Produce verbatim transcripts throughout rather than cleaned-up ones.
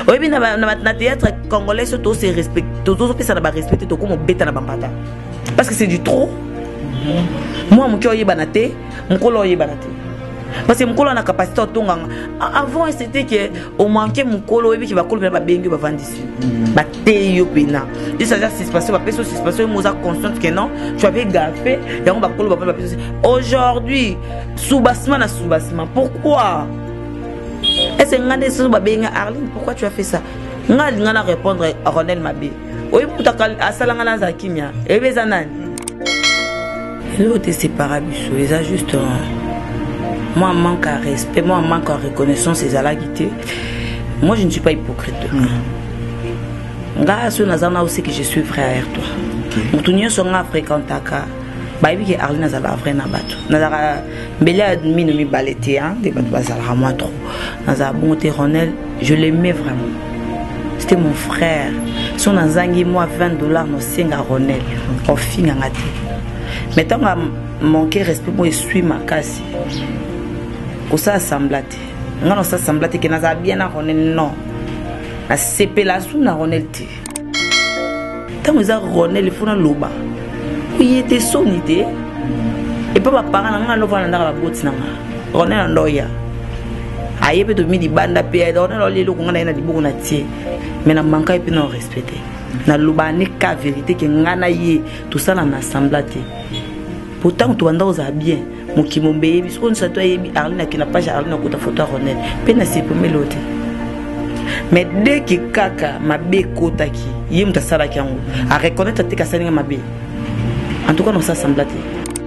Oui, mais dans le théâtre congolais, tout se respecte, tout ça n'a pas respecté, tout comme bête na bambata. Parce que c'est du trop. Moi, mon cœur est banaté, mon colo est banaté. Parce que mon colo a la capacité de tomber. Avant, c'était que au manquait mon colo et puis va coller va bien que va vendre ici. Va téyo pena. Et ça ça se passe, va passer, se passe, moi ça consciente que non, tu avais gaffé, et on va coller va pas passer. Aujourd'hui, sous-bassement na sous-bassement. Pourquoi? Est-ce que ngane sous ba bien Arline, pourquoi tu as fait ça? Ngale ngana répondre à Ronel Mabé. Oui, pour ta asalanga na zakimia. Et bezanani. L'autre c'est parabiso, les ajustements. Moi, manque à respect, moi, manque à reconnaissance, c'est à la guité. Moi, je ne suis pas hypocrite. Grâce à aussi que je suis frère à toi. Nous tous sommes fréquentés. Bah oui, Arline a la vraie nabato. Nazara Bélia admis de me balayer, hein, des bateaux bazar moi trop. Nazara bonté Ronel, je l'aimais vraiment. C'était mon frère. Son azangi moi vingt dollars no singa Ronel. Au fin ngate. Mais tant que manquer respect, moi je suis ma casse. Pour ça semblate. Non ça semblate que nazara bien à Ronel non. La sépélation na Ronel te. Tant que ça Ronel il faut na loba. Il était sonité. Et pas ma parent n'a pas dans la botte na. Ronel ndoya. Aïe peut me dire banda pe Ronel oli lo ngana na dibo na tie. Mais na manka et puis non respecté. Na loba ne ka vérité que ngana yé tout ça na semblate. Pourtant tu anda oza bien. Mon qui mon bébé on sa toi yebi Arline qui n'a pas Arline ko ta photo Ronel. Pe na c'est pour l'autre. Mais dès que kaka mabe kotaki yim ta sala ki yango a reconnaître te kasani mabe. En tout cas non ça semble te.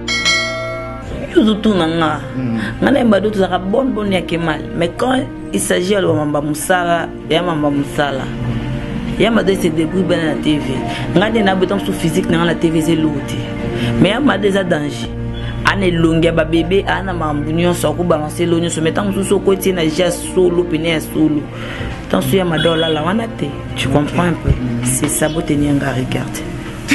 Yo tout nanga. Ngana mbado tout ça bon bon ya kemal. Mais quand il s'agit de mamba musala, ya mamba musala. Ya made se débrouille ben la T V. Ngade na beton sous physique na la T V c'est l'autre. Mais ya made za danger. Ane longia ba bébé ana mambunyo so ko balancer l'oignon se mettant sous so côté na ja solo pene solo. Attention ya madola la wana te. Tu comprends un peu. C'est ça beauté nyanga regarde.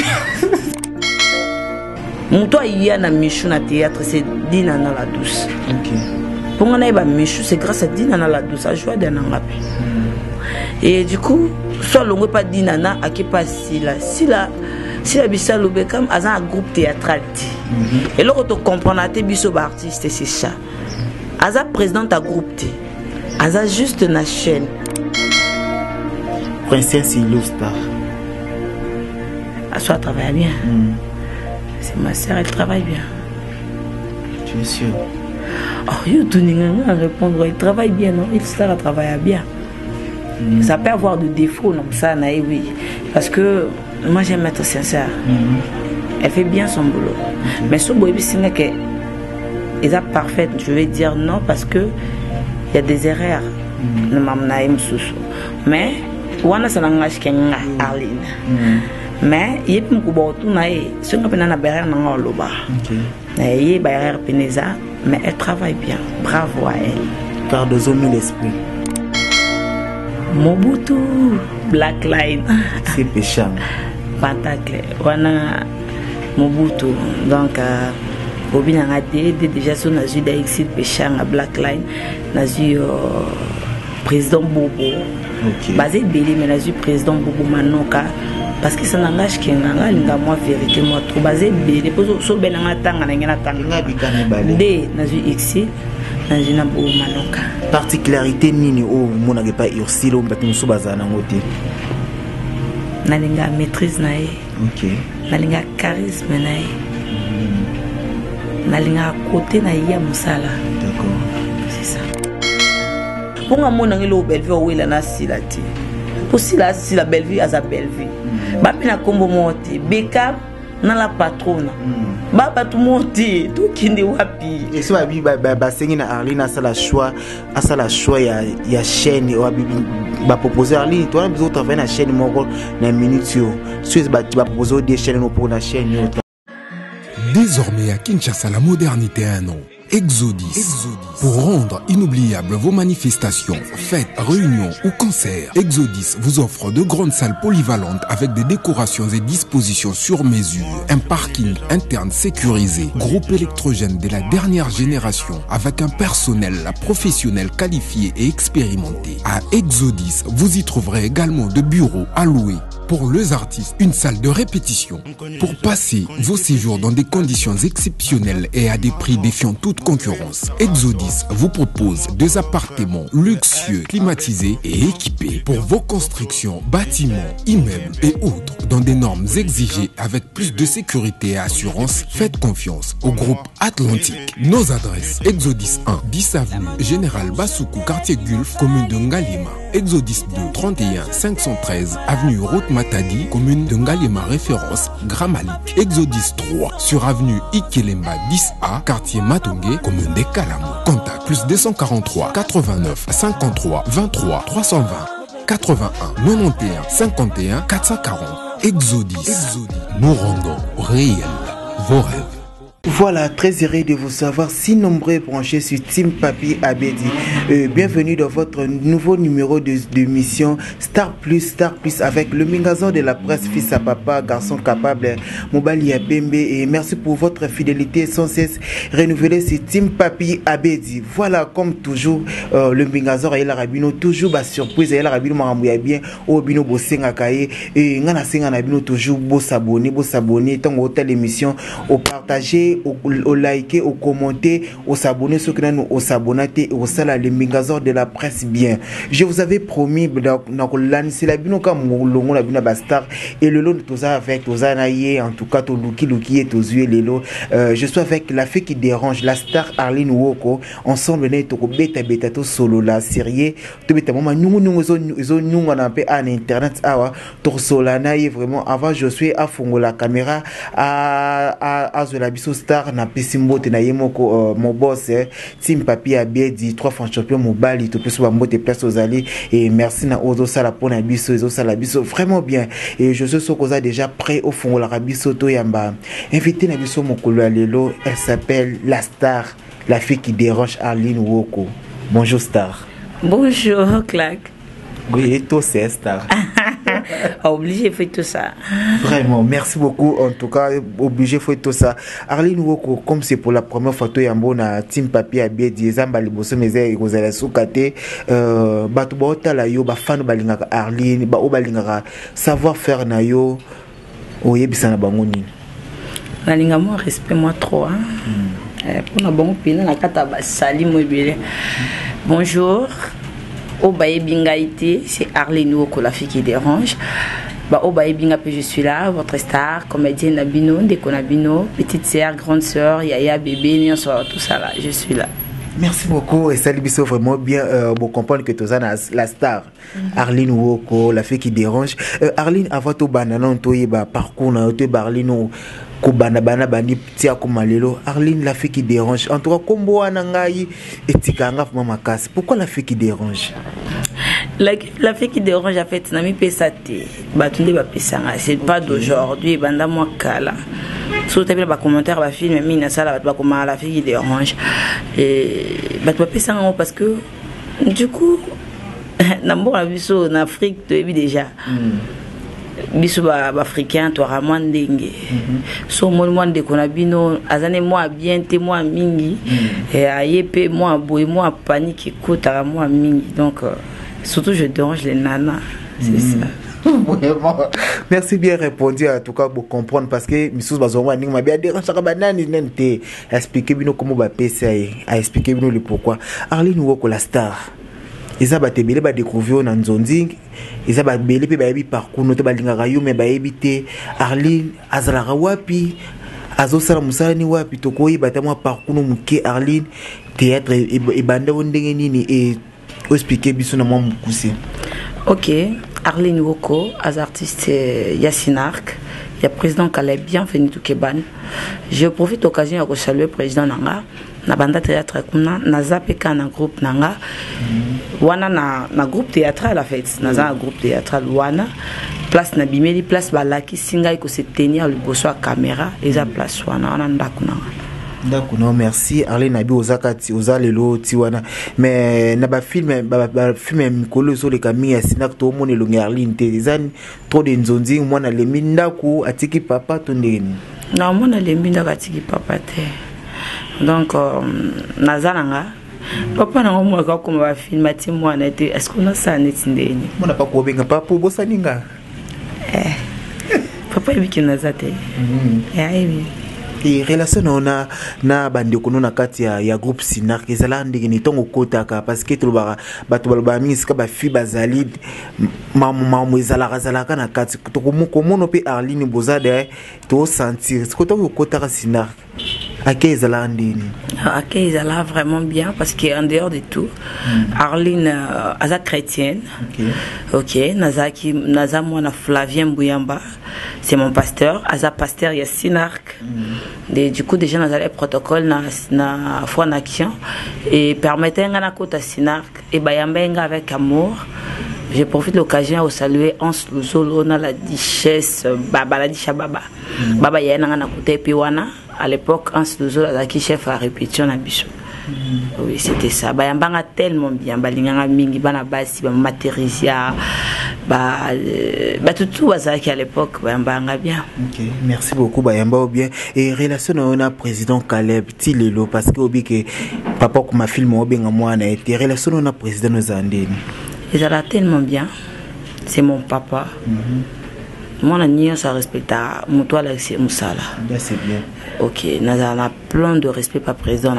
Mon toi il y a na Michou na théâtre c'est Dina na la douce. OK. Pour moi na ba Michou c'est grâce à Dina na la douce à joie d'un ngapi. Et du coup, soit longue pas Dina na a qui pas si la si la si la bisa lobekam a un groupe théâtral. Et là tu comprends tes biso artiste c'est ça. Aza président ta groupe t. Aza juste na chaîne. Princesse Illustar. A soit travaille bien. Mm. C'est ma sœur, elle travaille bien. Tu es sûr? Oh, you à répondre, il travaille bien, non? Il sert à travailler bien. Mm. Ça peut avoir des défauts, non? Ça, oui. Parce que moi, j'aime être sincère. Mm. Elle fait bien son boulot. Mm. Mais ce boy, c'est que elle est parfaite. Je vais dire non parce que il y a des erreurs. Mm. Mais wana ça n'engage qu'un Arline. Mais il y a plus de choses qui sont en barrière dans le bas. Il y a barrière Peneza, mais elle travaille bien. Bravo à elle. Car de zone l'esprit. Mobutu, Black Line. C'est péchant. Pentacle. Wana Mobutu. Donc, au bien a déjà sur nazu d'Aixit péchant à Black Line, nazu président Bobo. Basé Bélé, mais nazu président Bobo Manoka. Parce que ça n'engage qu'un gars, moi vérité, moi trop basé, les poses sur ben en attendant, on a attendu. Dès nazu ici, nazu na Bobo Manoka. Particularité nini o mon n'avait pas ursi l'homme parce que nous sommes basés en Angoté. Nalinga maîtrise nae. Ok. Nalinga charisme nae. Nalinga côté na ya musala. D'accord. C'est ça. Pour un monde dans belle vie ou il en a si la ti. Pour si la si la belle vie a sa belle vie. Ba pina kombo monte Beckham na la patronne. Ba ba tout monte tout kindi wapi. Et ça ba ba ba sengi na Arline a ça la choix a ça la choix ya ya chaîne ou ba proposer Arline toi on a besoin de travailler na chaîne moko na minute yo. Soit ba ba proposer des chaînes pour la chaîne. Désormais à Kinshasa, la modernité a un nom. Exodis. Exodis. Pour rendre inoubliables vos manifestations, fêtes, réunions ou concerts, Exodis vous offre de grandes salles polyvalentes avec des décorations et dispositions sur mesure, un parking interne sécurisé, groupe électrogène de la dernière génération avec un personnel professionnel qualifié et expérimenté. À Exodis, vous y trouverez également de bureaux à louer. Pour les artistes, une salle de répétition. Pour passer vos séjours dans des conditions exceptionnelles et à des prix défiant toute concurrence, Exodis vous propose des appartements luxueux, climatisés et équipés pour vos constructions, bâtiments, immeubles et autres dans des normes exigées avec plus de sécurité et assurance. Faites confiance au groupe Atlantique. Nos adresses: Exodis un, dix avenue Général Bassoukou, quartier Gulf, commune de Ngalima. Exodis deux, trente et un cinq cent treize avenue Route Matadi, commune de Ngalima, référence Grand Malik. Exodis trois sur avenue Ikelemba dix A, quartier Matongé, commune de Kalamo. Contact plus deux cent quarante-trois quatre-vingt-neuf cinquante-trois vingt-trois trois cent vingt quatre-vingt-un quatre-vingt-onze cinquante et un quatre cent quarante. Exodis. Exodis. Nous rendons réels vos rêves. Voilà, très heureux de vous savoir si nombreux branchés sur Team Papi Abedi. Euh, bienvenue dans votre nouveau numéro de, de mission Star Plus, Star Plus avec le Mingazon de la presse, fils à papa, garçon capable, Mobali Abembe. Et merci pour votre fidélité sans cesse renouvelée sur Team Papi Abedi. Voilà, comme toujours, euh, le Mingazon et la Rabino, toujours ba surprise et la Rabino Maramouya bien, au Bino Bosenga Kaye, et Ngana Senga Nabino, toujours beau s'abonner, beau s'abonner, tant au tel émission, au partager. Au, au liker, au commenter, au s'abonner, ceux qui nous au s'abonner, au salat les Mingazor de la presse bien. Je vous avais promis dans l'année c'est la bino comme l'ongo la bino bastar et le lot de tous avec tous anaïe en tout cas tout luki luki et tous yeux les lots. Je suis avec la fille qui dérange, la star Arline Woko. Ensemble né to beta beta to solo la série. To beta maman nous nous zo zo nous on a peu en internet awa to solana vraiment avant je suis à fongo la caméra à à à la biso star na pesimbo te na yemoko mon boss Team Papi Abedi trois fois champion mobile to peso ba mbote place aux alliés et merci na ozo sala pona biso ozo sala biso vraiment bien et je suis sokoza déjà prêt au fond la biso to yamba invité na biso mokolo ya lelo. Elle s'appelle la star, la fille qui dérange, Arline Woko. Bonjour star. Bonjour Clac. Oui, et toi c'est star. Obligé de faire tout ça. Vraiment, merci beaucoup. En tout cas, obligé de faire tout ça. Arline Woko, comme c'est pour la première fois que tu na Team Papi Abedi, Zamba Liboso Meze, Rosala Soukate, Batu Bota la yo, ba fan balinga Arline, ba o balinga savoir faire na yo, oye bisana bangoni. Balinga moi respect moi trop hein. Pour na bon pina na kata ba sali mo bile. Bonjour. Au Baye Bingaïté, c'est Arline Woko, la fille qui dérange. Bah, au Baye Binga, je suis là, votre star, comédienne Nabino, Deko Nabino, petite sœur, grande sœur, Yaya, bébé, tout ça là, je suis là. Merci beaucoup et salut Bisso, vraiment bien euh, pour comprendre que tu es la star. Mm -hmm. Arline Woko, la fille qui dérange. Euh, Arline, avant tout, banana, tu es parcours, tu es Arline ko bana bana bani tia ko malelo. Arline, la fille qui dérange. En tout cas, kombo anangai etikanga mama kas. Pourquoi la fille qui dérange? La, la fille qui dérange en fait, nami pesate. Batunde ba pesanga, c'est pas d'aujourd'hui, banda moi kala. Surtout avec les commentaires, la fille mais na sala ba comment la fille qui dérange. Et ba pesanga parce que du coup n'ambo la biso en Afrique, tu es déjà. Mm. Biso ba africain to ramwa ndenge so mo mo de konabino azane moi bien te moi mingi et ayepe moi boy moi panique kota moi mingi donc euh, surtout je dérange les nanas, c'est mm. ça. Vraiment. Merci bien répondu en tout cas pour comprendre parce que Missous Bazoma ni m'a bien dérangé ka banani nente expliquer bino comment ba pesa a expliquer bino le pourquoi. Arline Woko la star. Ils ont découvert ba découvrir na nzonzi ils ont belé pe ba yebi parcours no te balinga rayo me ba yebite Arline azala wapi azo sala musani wapi to koyi batamwa parcours no muke Arline théâtre et banda wondenge nini et expliquer biso na moi mukuse. OK, Arline Woko as artiste Yasinark, il y a président Caleb bienvenue tout Keban. Je profite d'occasion de saluer le président Nanga na banda théâtre kuna na zapeka na groupe nanga wana na na groupe théâtral en fait na za groupe théâtral wana place na bimeli place balaki singa ko se tenir le bosso à caméra les a place wana wana ndakuna. D'accord, non, merci. Arlene Nabi Ozakati, Ozalelo, Tiwana. Mais naba film, ba film mikolo zo le kami ya sinak to mone longi Arlene Tezani, trop de nzonzi mwana le mindaku atiki papa to ndeni. Non, mwana le mindaku atiki papa te. Donc nazalanga papa na ngomo ka ko ba film ati mwana te. Est-ce qu'on a ça net ndeni? Mwana pa ko benga papa bosaninga. Eh. Papa ibiki nazate. Mhm. Eh, oui. Et relation na na bande kono na kati ya, ya groupe Sinar ezala ndenge ni tongo kotaka parce que to ba bato ba mingi ska ba fi bazali mamu mamu ezala kazala kana kati to ko mono pe Arline Bozade to sentir ce que to kotaka Sinar ake ezala ndini ake ezala vraiment bien parce que en dehors de tout mm. Arline euh, aza chrétienne. OK. OK, nazaki naza mwana Flavien Bouyamba. C'est mon pasteur, Aza pasteur il y a Sinark. Mm. Et du coup déjà dans le protocole na na foi en action et permettant à kota Sinark et bayambenga avec amour. Je profite de l'occasion de saluer Hans Luzolo na la duchesse Baba la duchesse Baba. Mm. Baba yana na kota piwana à l'époque Hans Luzolo azaki chef à répétition na biso. Mm. Oui, c'était ça. Bayambanga tellement bien, balinganga mingi bana basi ba Materisia bah bah tout tout ça qui à l'époque bayambanga bien. OK, merci beaucoup bayamba bien et relation on a président Caleb Tilelo parce que obi que papa comme film obenga mwana et relation on a président Nozandeni. Ils allaient tellement bien. C'est mon papa. Mm-hmm. Moi, on a ça respecte à mon toit là, c'est Moussala. C'est bien. OK, nous avons plein de respect par président.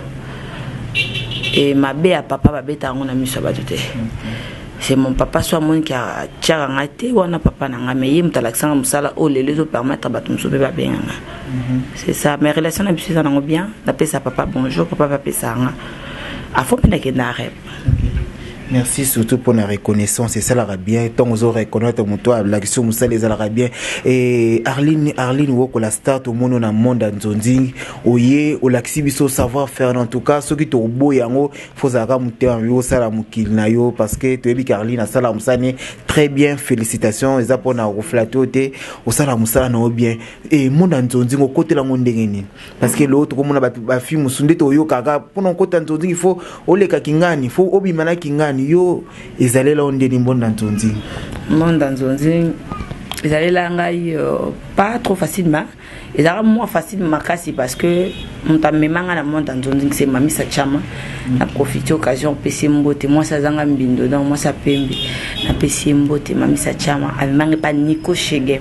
Et ma bé à papa, ma bé, on a mis ça. C'est mon papa, soit mon qui a tchangate, ou on a papa nanga, mais il m'a l'accent Moussala, oh, les deux permettent à battre mon soupé bien. C'est ça. Mes relations avec ça bien. D'après ça, papa, bonjour, papa, papa, ça. À fond, on a qu'il n'arrête. Merci surtout pour la reconnaissance et ça l'ara bien tant aux autres reconnaître mon toi l'action Moussa les l'ara bien et Arline Arline woko la start au monde na monde nzonzi oye o l'axibiso savoir faire en tout cas ceux qui to bo yango faut zaka muter yo sala mukil na yo parce que to ebi Arline na sala musane très bien félicitations les apona reflater au sala musala na bien et monde nzonzi ngo côté la monde ngeni parce que l'autre comme on a ba fi musunde to yo kaka pour non côté nzonzi il faut ole ka kingani il faut obi mana kingani yo ezalé là on dit monde dans Zonzi monde dans Zonzi ezalé là ngai pas trop facilement ezala moins facile makasi parce que on t'a même na monde dans Zonzi c'est Mami Sachama na profiter occasion pesi mbote moi ça zanga mbindo donc moi ça pembe na pesi mbote Mami Sachama avec pas Nico Chege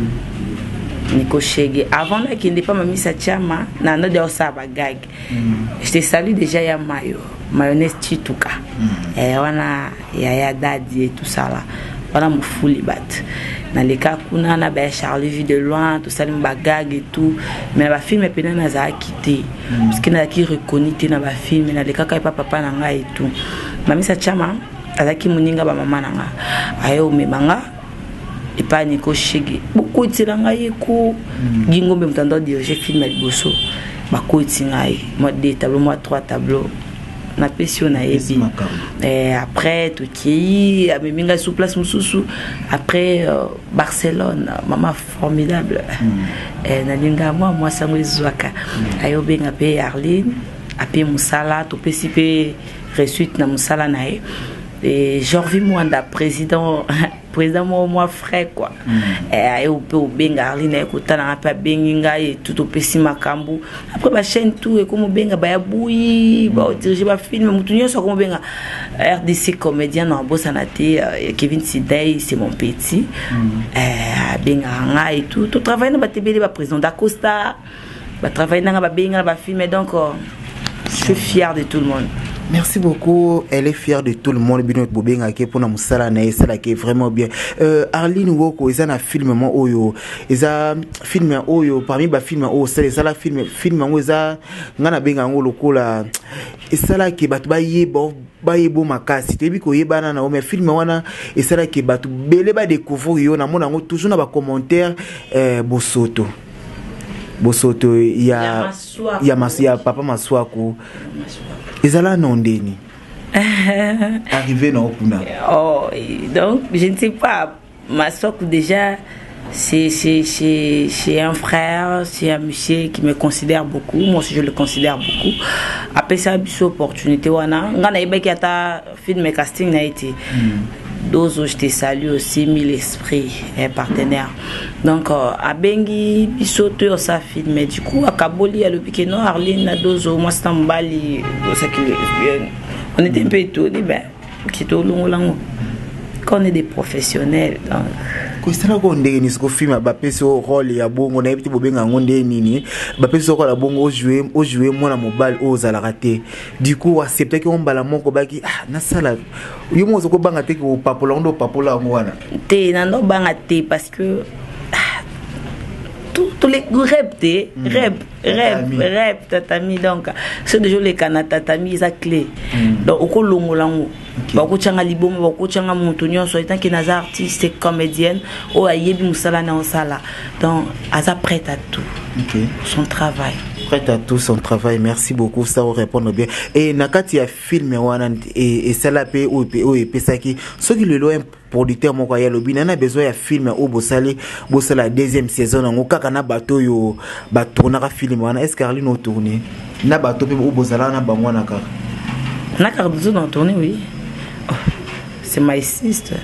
Nico Chege avant là qui n'est pas Mami Sachama na no de osaba gag je te salue déjà ya mayo mayonnaise chituka mm. Et wana yaya dadi et tout ça là wana mufuli bat na leka kuna na ba Charlie vu de loin tout ça ba gag et tout mais ba film pena na za quitté mm. Parce que na ki reconnu na ba film na leka ka papa na nga et tout Mami Sachama azaki muninga ba mama na nga ayo me manga et pas Nico Chege beaucoup tiranga yeko ngingombe mtandao diriger film liboso ba ko tingai moi deux tableaux moi trois tableaux na passion na ebi et après tout qui a minga sous place mususu après euh, Barcelone maman formidable mm. Et na linga moi moi sango zwaka mm. Ayo benga pe Arline ape musala to pesipe resuite na musala na e et Jorvi Mwanda président président moi frère quoi mm. Et ayo pe benga Arline ekota na pa benga et tout au pesi makambu après ba chaîne tout et comme benga ba yabuyi ba diriger ba film mutunyo so comme benga R D C comédien na bossa na té Kevin Sidey c'est mon petit mm. Euh benga nga et tout tout travail na ba tebeli ba président d'Acosta ba travail na ba benga ba film donc je suis fier de tout le monde. Merci beaucoup. Elle est fière de tout le monde. Bino Bobenga qui pour na musala na esala qui est vraiment bien. Euh, Arline Woko ils a film mo oyo. Ils a film oyo parmi ba film oyo c'est ça la film film ngo za ngana benga ngo lokola esala ki batu ba yebo ba yebo makasi tebi ko yebana na o mais film wana esala ki batu bele ba découvrir yo na mona ngo toujours na ba commentaire euh bosoto. Bosoto ya ya masia papa maswako. Ezala nondeni. Arrivé non kuna. Oh, donc je ne sais pas. Ma soeur déjà c'est un frère, c'est un monsieur qui me considère beaucoup. Moi aussi, je le considère beaucoup. Après ça, une opportunité. On a un film casting n'a été. D'autres, je te salue aussi, mille esprits, un partenaire. Donc, à Bengi, Bissoteur, ça film. Mais du coup, à Kaboli, à l'Opikeno, Arline, à Dozo, moi, c'est un bali. On était un peu étonnés, ben, qui est au long, long. Quand on est des professionnels, donc. Kostana ko ndenge ni siko film ba peso rôle ya bongo na yebiti bobenga ngonde nini ba peso ko la bongo jouer o jouer mona mobile o za la raté du coup accepter que on bala moko baki ah na sala yo mo zoko banga te ko papola ndo papola ngwana te na ndo banga te parce que tous les rêves te rêves rêves rêves tatami donc c'est déjà les canata tatami za clé donc au longolango bako changa libomo bako changa mutu nyonso étant que naza artiste et comédienne o ayebi musala na osala donc aza prête à tout. Okay. Son travail prête à tout son travail. Merci beaucoup, ça vous répondre bien. Et nakati ya film wana et et cela pe o o et pesaki ce qui le loin producteur moko ya lobi na besoin ya film o bosali bosala deuxième saison ngo kaka na bato yo ba tournera film wana est-ce Carline au tourner na bato pe o bosala na bangwana kaka na Cardozo dans tourner oui. Oh, c'est my sister.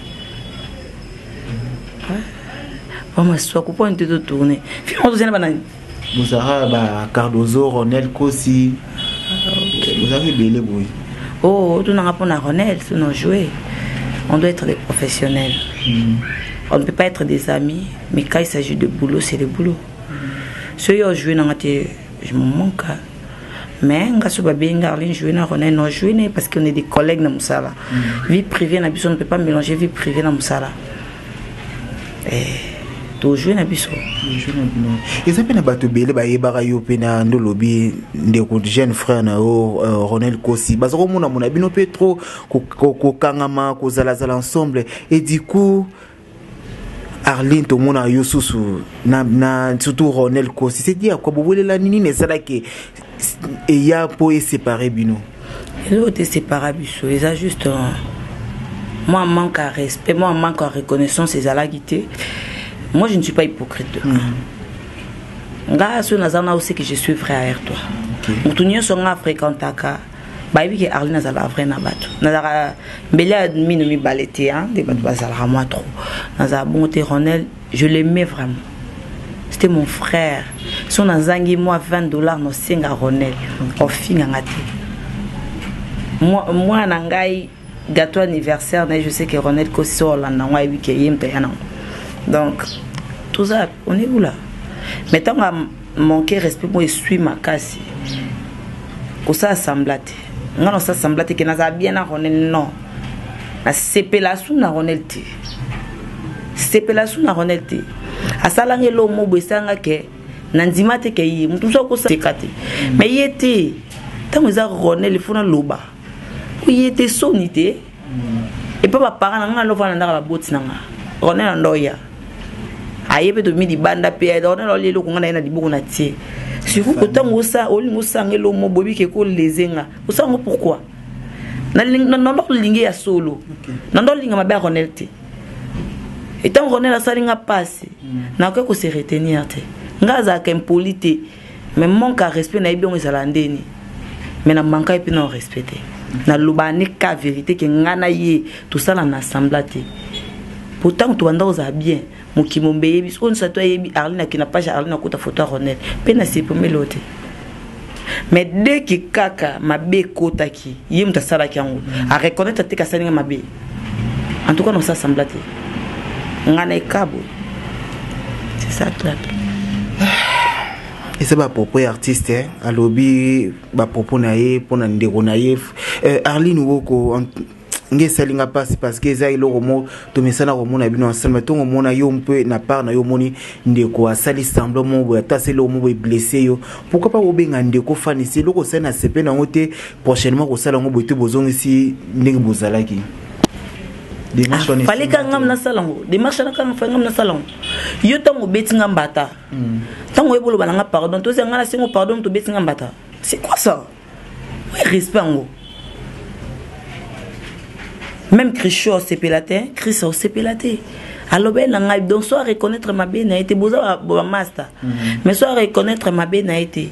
Ouais. Moi soit couper un peu de tourner. Film on deuxième banane. Bosara ba Cardozo Ronel Kosi. Vous avez belé boy. Oh, tu n'as pas na Ronel, tu n'as joué. On doit être des professionnels. Mm. On ne peut pas être des amis, mais quand il s'agit de boulot, c'est le boulot. Mm. Ceux qui ont joué dans la télé, je me manque. Mais quand je vais jouer dans Ronel, non jouer parce qu'on est des collègues dans Moussala. Mm. Vie privée, on ne peut pas mélanger vie privée dans Moussala. Et tout jouer dans Bissau. Et ça peut être bateau belé, bah yébara yopé na ndo lobby des jeunes frères na o Ronel Kosi. Bah ça remonte à mon avis non peut trop ko ko kangama ko zala zala ensemble et du coup Arline tout mon a yosusu na na surtout Ronel Kosi. C'est dire quoi vous voulez la nini ne ça que et y a pour séparer bino. Ils ont été séparés Bissau. Ils a juste moi manque à respect, moi manque à reconnaissance ces alaguités. Moi, je ne suis pas hypocrite. Grâce à aussi que je suis frère avec toi. Nous sommes fréquentés. Baïbi que Arline a la vraie nabato. Nazara Bélia mino mi balete hein des bateaux bazala moi trop. Nazara bonté Ronel, je l'aimais vraiment. C'était mon frère. Son nazangi moi vingt dollars no singa Ronel. Au fin ngati. Moi moi nangai gâteau anniversaire, je sais que Ronel Kosso là na oui que yem tayana. Donc, tout ça, on est où là? Mais tant qu'on a manqué respect, moi je suis ma casse. Pour ça, assemblate. Non, ça assemblate que nous avons bien à Ronel, non. La sépélation na Ronel T. Sépélation na Ronel T. A salange lo mo besanga ke nanzima te ke yi mutu so ko sa tekate. Mais y était tant que ça Ronel il faut na loba. Il était sonité. Et pas parents na lo fa na la boti na. Ronel ndoya. Ayebe to midi banda pe da ona lelo ko ngana ina dibuko na tie surtout que tant osa oli ngosa ngelo mo bobi ke ko lezenga osa ngo pourquoi na na ndo lingi ya solo na ndo linga mabe Ronel te et tant Ronel a salinga passe na ko ko se retenir te ngaza ka impolite mais manque à respect na ibongo zalandeni mais na manque et puis non respecter na lubani ka vérité que ngana ye tout ça na assemblate pourtant tu vas osa bien mukimombe yebi on sa to yebi Arline qui n'a pas Arline ko ta photo Ronel pena c'est pour melote mais dès que kaka mabe kota ki yim ta sala ki angu a reconnaître te ka salinga mabe en tout cas on s'assemble te ngana ekabo c'est ça clair. Et c'est ma propre artiste hein à lobby ba propos na ye pona ndeko na ye Arline woko nge salinga passe parce que za ilo romo to mesana romo na bino ensemble to mona yo mpe na part na yo moni ndeko asali semblant mo bo atase lo mo blessé yo pourquoi pas obenga ndeko fani si loko sana sepe na ngote prochainement ko sala ngo bote bozongi si ndenge bozalaki démarche on fallait ka ngam na salango démarche na ka ngam na salango yo tango betinga mbata tango ebolo balanga pardon to senga na sengo pardon to betinga mbata c'est quoi ça ouais respect ngo même Christo au sepelate Chris au sepelate alors ben ngai donc soit reconnaître ma bien a été boza ba master mais soit reconnaître ma bien a été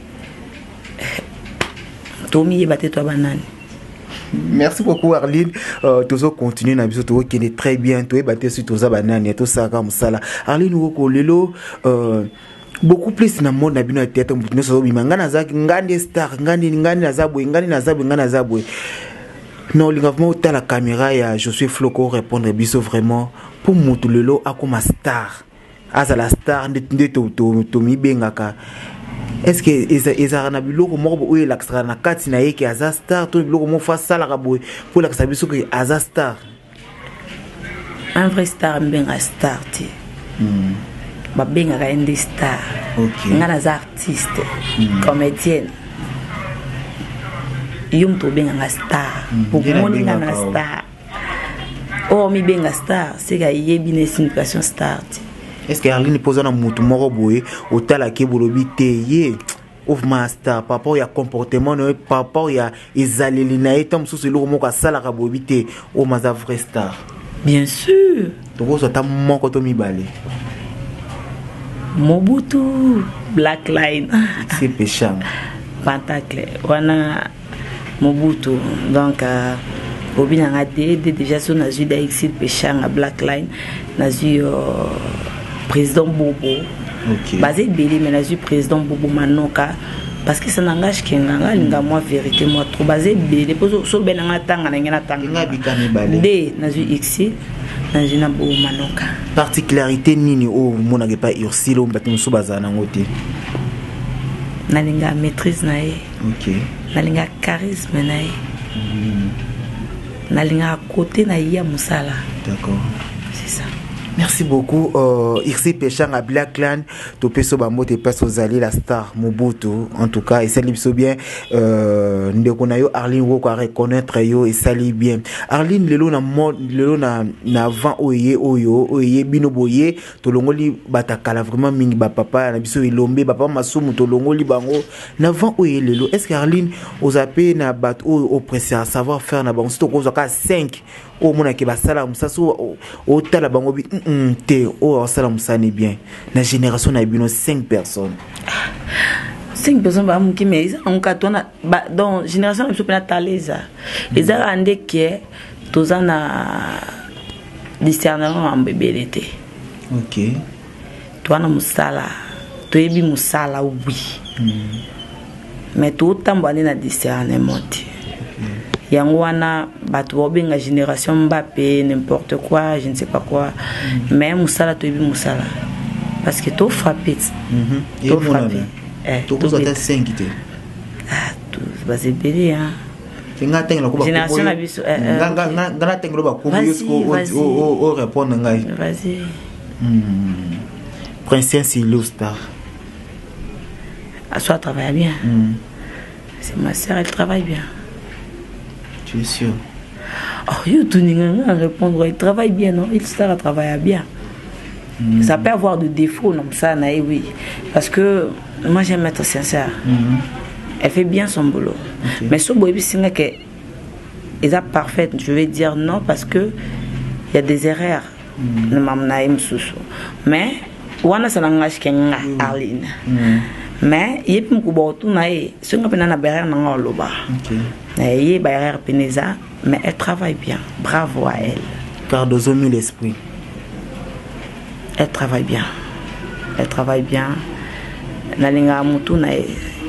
Tommy batté toi banane. Merci beaucoup Arline. Euh, toujours continuer na biso to qui est très bien to batté sur toza banane to ça comme ça là. Arline woko lelo euh beaucoup plus na monde na bino tete mbutu so bimanga na zaki ngande star ngande ngande na zabwe ngande na zabwe ngande na zabwe. Non, le gouvernement a la caméra et je suis Floco répondre biso vraiment pour mutu lelo akoma star. Aza la star de to to to mi bengaka. Est-ce que ezara na biloko moko o l'extra na kati na yeke aza star to biloko mo fa sala ka boy pour la sabiso que aza star. Un vrai star mbenga star ti. Hmm. Ba benga ka indi star. OK. Ngana za artiste, mm. comédienne. Yum to benga nga star. Mm. Pour moni nga star. Oh mi benga star, c'est ga yebi ne situation star ti. Est-ce que Arline pose un mutu moko boye au tala ke bolobi te ye of master papa ya comportement no papa ya ezaleli na etam sous le moko sala ka bobi te o maza vrai star. Bien sûr. Donc ça ta moko to mi balé. Mobutu Black Line. C'est péchant. Pentacle. Wana Mobutu donc euh, obi na ngade déjà sur na juda exil péchant à Black Line na ju président Bobo. OK. Basé belé mais na président Bobo Manoka parce que ça n'engage qu'un linga moi vérité moi trop basé belé pour so ben nga tanga na ngena tanga. Nga bikani balé. De na ju exil na ju na Bobo Manoka. Particularité nini o mona ke pa ursilo mbatu so bazana ngote. Na linga maîtrise na ye. OK. Na linga charisme na ye. Mm. Na linga côté na ya musala. D'accord. C'est ça. Merci beaucoup. Euh, Irsi Péchang à Black Clan, Topé Sobambo, te passe aux alliés, la star Mobutu. En tout cas, et ça libère bien. Euh, Ndekonayo, Arline Woko à reconnaître yo, et ça libère bien. Arline, le lot na mode, le lot na, na vent oye, oyo, oye, binoboye, tolongoli batakala, vraiment mingi ba papa, na biso ilombe, papa masumu, tolongoli bango, na vent oye, le lot. Est-ce qu'Arline, aux appels, na bat, au pressé à savoir faire, na bango, c'est au cause de cinq, au mona ke basala musaso au tala bango bi te o basala musani bien na génération na bino cinq personnes cinq personnes ba muki mais on katona donc génération biso pena taleza eza ande ke tozana discernement en bébélité. OK. Toi na musala to yebi musala oui mais tout tambo na discernement. Yango wana bato obenga génération Mbappé n'importe quoi je ne sais pas quoi mm. mais musala to bi musala parce que to frappé mm to frappé eh to ko ta cinq te ah tout basé belé hein nga tenga ko ba génération na biso nga nga nga tenga ba ko biso o o répondre ngai vas-y mm. Princesse Illustar à soit travaille bien mm. c'est ma sœur elle travaille bien. Tu es sûr? Oh, you to répondre, il travaille bien, non? Il sert travaille bien. Mm. Ça peut avoir de défauts, non? Ça, oui. Parce que moi, j'aime être sincère. Mm. Elle fait bien son boulot. Okay. Mais ce boy, c'est que elle est parfaite. Je vais dire non parce que il y a des erreurs. Mm. Mais, wana ça n'engage qu'un Arline. Mais il y a plus de choses naïe ce qu'on appelle na barrière na ngoloba et il y a barrière peneza mais elle travaille bien, bravo à elle. Cardozo mille l'esprit, elle travaille bien, elle travaille bien na linga mutu naïe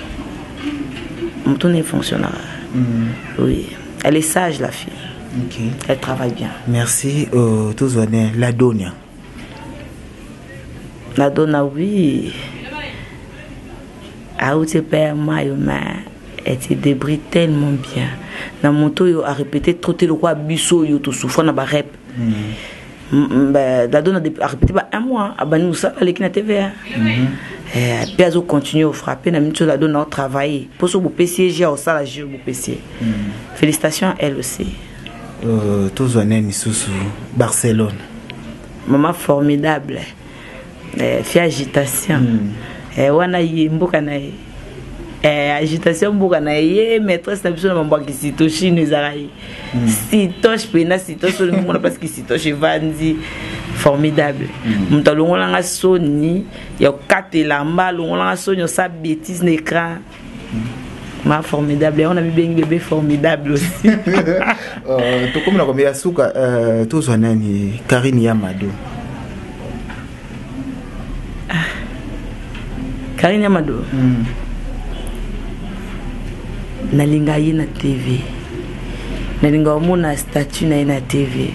mutu ne fonctionnera. Oui, elle est sage la fille. OK. Elle travaille bien. Merci. euh tous honnêtes la Donia. La Dona oui. Ah, où tu pères, moi, elle te débrouille tellement bien. Dans mon tour, il a répété trop de quoi, bisso, il a souffert dans la rep. La donne a répété un mois, à Banoussa, à l'équipe T V. Puis, elle continue à frapper, la même chose, la donne a travaillé. Pour ce P C, j'ai au salaire, au P C. Félicitations, elle aussi. Tous honnêtes, sous Barcelone. Maman formidable. Fait agitation. Et wana yi mboka na eh agitation mboka na ye maîtresse na biso na mambo ki sitoshi nezarayi sitoshi pena sitoshi le monde parce que sitoshi vandi formidable muta longola nga soni ya katela mba longola nga soni sa bêtise na écran ma formidable on a mis bien bébé formidable aussi euh to comme na combien suka euh to zonani Karine Yamado Karine Yamado mm. nalinga ye na T V nalinga omona statut na ye na T V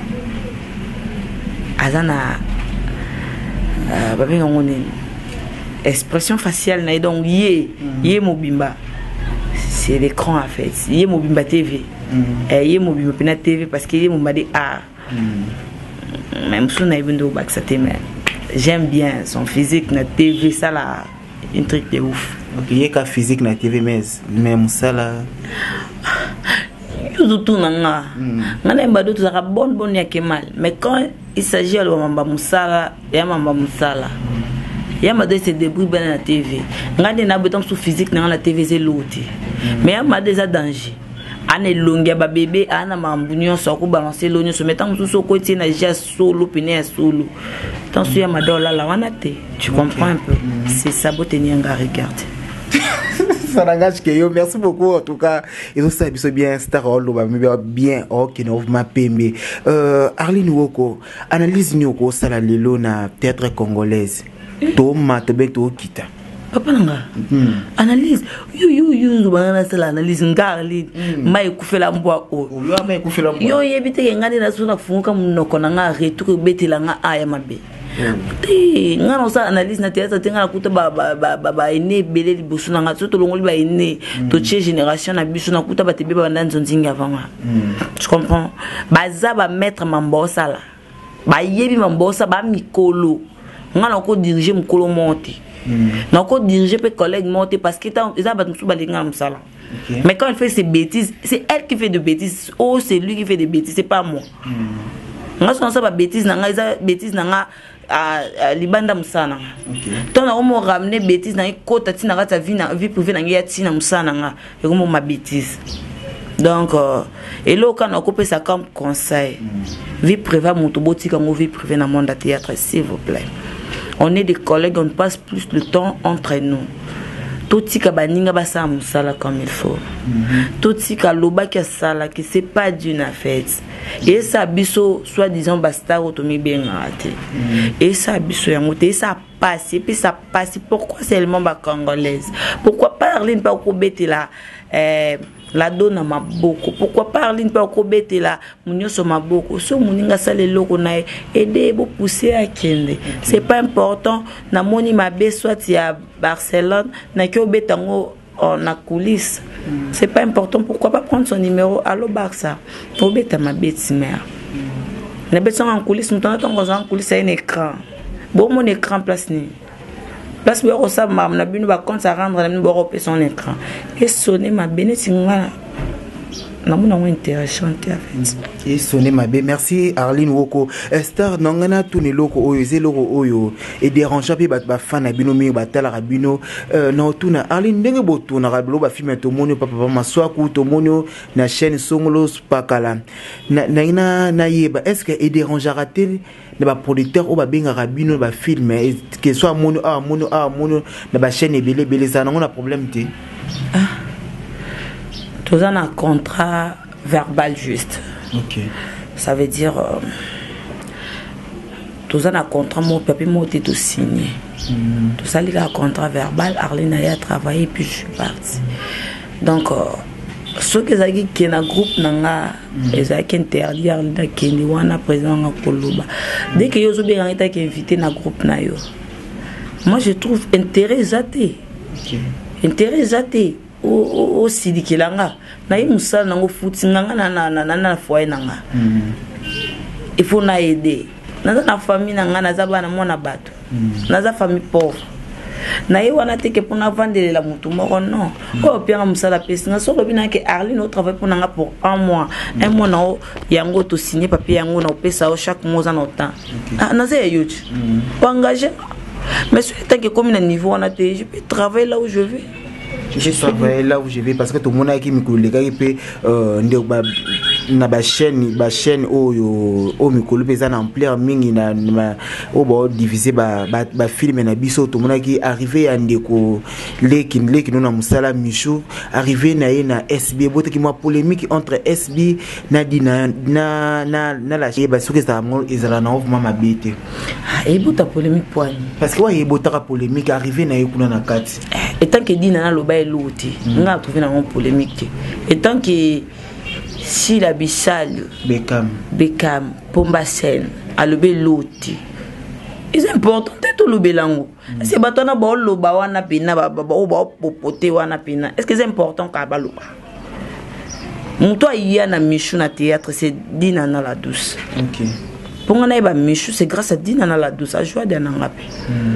azana uh, babenga ngone expression faciale na donc ye mm. ye mobimba c'est l'écran en fait ye mobimba T V mm. eh ye mobimba pena T V parce que ye mobimba de art mm. même si on a eu bac ça j'aime bien son physique na T V ça là un truc de ouf. Ok, il y a qu'à physique na T V mais même ça là tout tout nanga ngana mbado tout ça bon bon ya kemal mais quand il s'agit de mamba musala ya mamba musala ya made se débrouille bien na T V ngade na beton sous physique na la T V c'est l'autre mais ya made ça danger ane longia ba bébé ana mambunyo so ko balancer l'onyo se mettant sous ko tie na ja solo pene solo tant sur ya madola la wana te tu comprends un peu c'est saboter nyanga regarde ça n'engage que yo merci beaucoup en tout cas ils ont ça bien star all bien ok no ma pembe euh Arline Woko analyse nyoko sala lelo na théâtre congolaise to matebe to kita papa nanga analyse yo yo yo bana sala analyse ngali mai kufela mbwa o yo mai kufela mbwa yo yebite ngani na suna funga munoko nanga retu betela nga aya mabe te ngana sa analyse na théâtre tenga kuta ba ba ba ba ene belé liboso nanga surtout longoli ba ene to tche génération na biso na kuta ba tebe ba ndanzo nzinga avant tu comprends baza ba mettre mambosa la ba yebi mambosa ba mikolo ngana ko diriger mukolo monte na ko diriger pe collègue monte parce que ça ba tsu ba linga msala mais quand elle fait ses bêtises c'est elle qui fait de bêtises oh c'est lui qui fait des bêtises c'est pas moi nga so ça ba bêtises nanga ça bêtises nanga à libanda musana tant na mo ramener bêtises na kota tina kata vie na vie privée na ngia tina musana nga et comme ma bêtise donc euh, et là quand on coupe ça comme conseil vie privée mon toboti comme vie privée dans monde théâtre s'il vous plaît on est des collègues on passe plus de temps entre nous totika baninga basa musala comme il faut totika loba ki sala qui c'est pas d'une fête et ça biso soit disant basta otomi bien raté et ça biso yango te ça passe et puis ça passe pourquoi seulement ba congolaise pourquoi parler pas ko betela euh la donne ma beaucoup pourquoi parler pas ko betela munyoso maboko so muninga sale loko na aider bo pousser à kende c'est pas important na moni mabe soit ya Barcelone na ki obetango on a coulisses c'est pas important pourquoi pas prendre son numéro allo Barça obeta ma bête mère na bête en coulisses nous t'entend en coulisses c'est un écran bon mon écran place ni place bien ça mam na binu ba compte ça rendre na binu ba son écran et sonner ma bénétinga na mona mo intéressant en fait et sonner ma bé merci Arline Woko Esther nongana tuni loko oyo ze loko oyo et dérangeant pe ba ba fan na binu mi ba tala bino euh na tuna Arline ndenge botu na rablo ba film to monio papa papa soit ku to monio na chaîne Songolo Pakala na na na yeba est-ce que et dérangera t-il ne ba producteur ou ba benga rabino ba film que soit mono ah mono ah mono na ba chaîne belé belé ça on a problème té ah tout ça un contrat verbal juste. Ok. Ça veut dire euh, tout ça un contrat mon papier m'a été tout signé. Mm. Tout ça il a un contrat verbal Arline a travaillé puis je suis parti. Donc euh, ceux qui ont qui na groupe nanga ils ont qui interdit Arline qui ni wana président na Koloba. Dès que yo zo bien été qui invité na groupe na yo. Moi je trouve intérêt zaté. OK. Intérêt zaté. O sidi kilanga na yi musala nango futi nganga na na na na foyer nanga il faut na aider na na famille nanga na za bana mona bato na za famille pauvre na yi wana teke pour na vendre la mutu moko non ko pia musala pesi na soko bina ke Arline au travail pour nanga pour un mois un mois na yango to signer papier yango na pesa chaque mois en temps na za yuti pour engager mais si tant que comme na niveau on a je peux travailler là où je veux. je travaille là où je vais parce que tout le monde a qui me coule les gars peut na ba chaîne ba chaîne oyo o mikolo pesa na ampleur mingi na o ba diviser ba ba film na biso tout le monde qui arrivé à ndeko lekin lekin na musala Michou arrivé na na S B bote qui moi polémique entre S B na dina na na na la ba souke ça mo ezala na ouf mama bete et bota polémique poani parce que wa e bota polémique arrivé na yekuna na kati et tant que dina na loba elouti nga trouver na mon polémique et tant que si la Bissal Beckham Beckham Pombasen alobe loti c'est important tout le belango c'est batona ba loba wana pina ba ba popote wana pina est-ce que c'est important ka ba loba muto iya na Michou na théâtre c'est Dina na la douce OK pour on ba Michou c'est grâce à Dina na la douce a joie de nangapi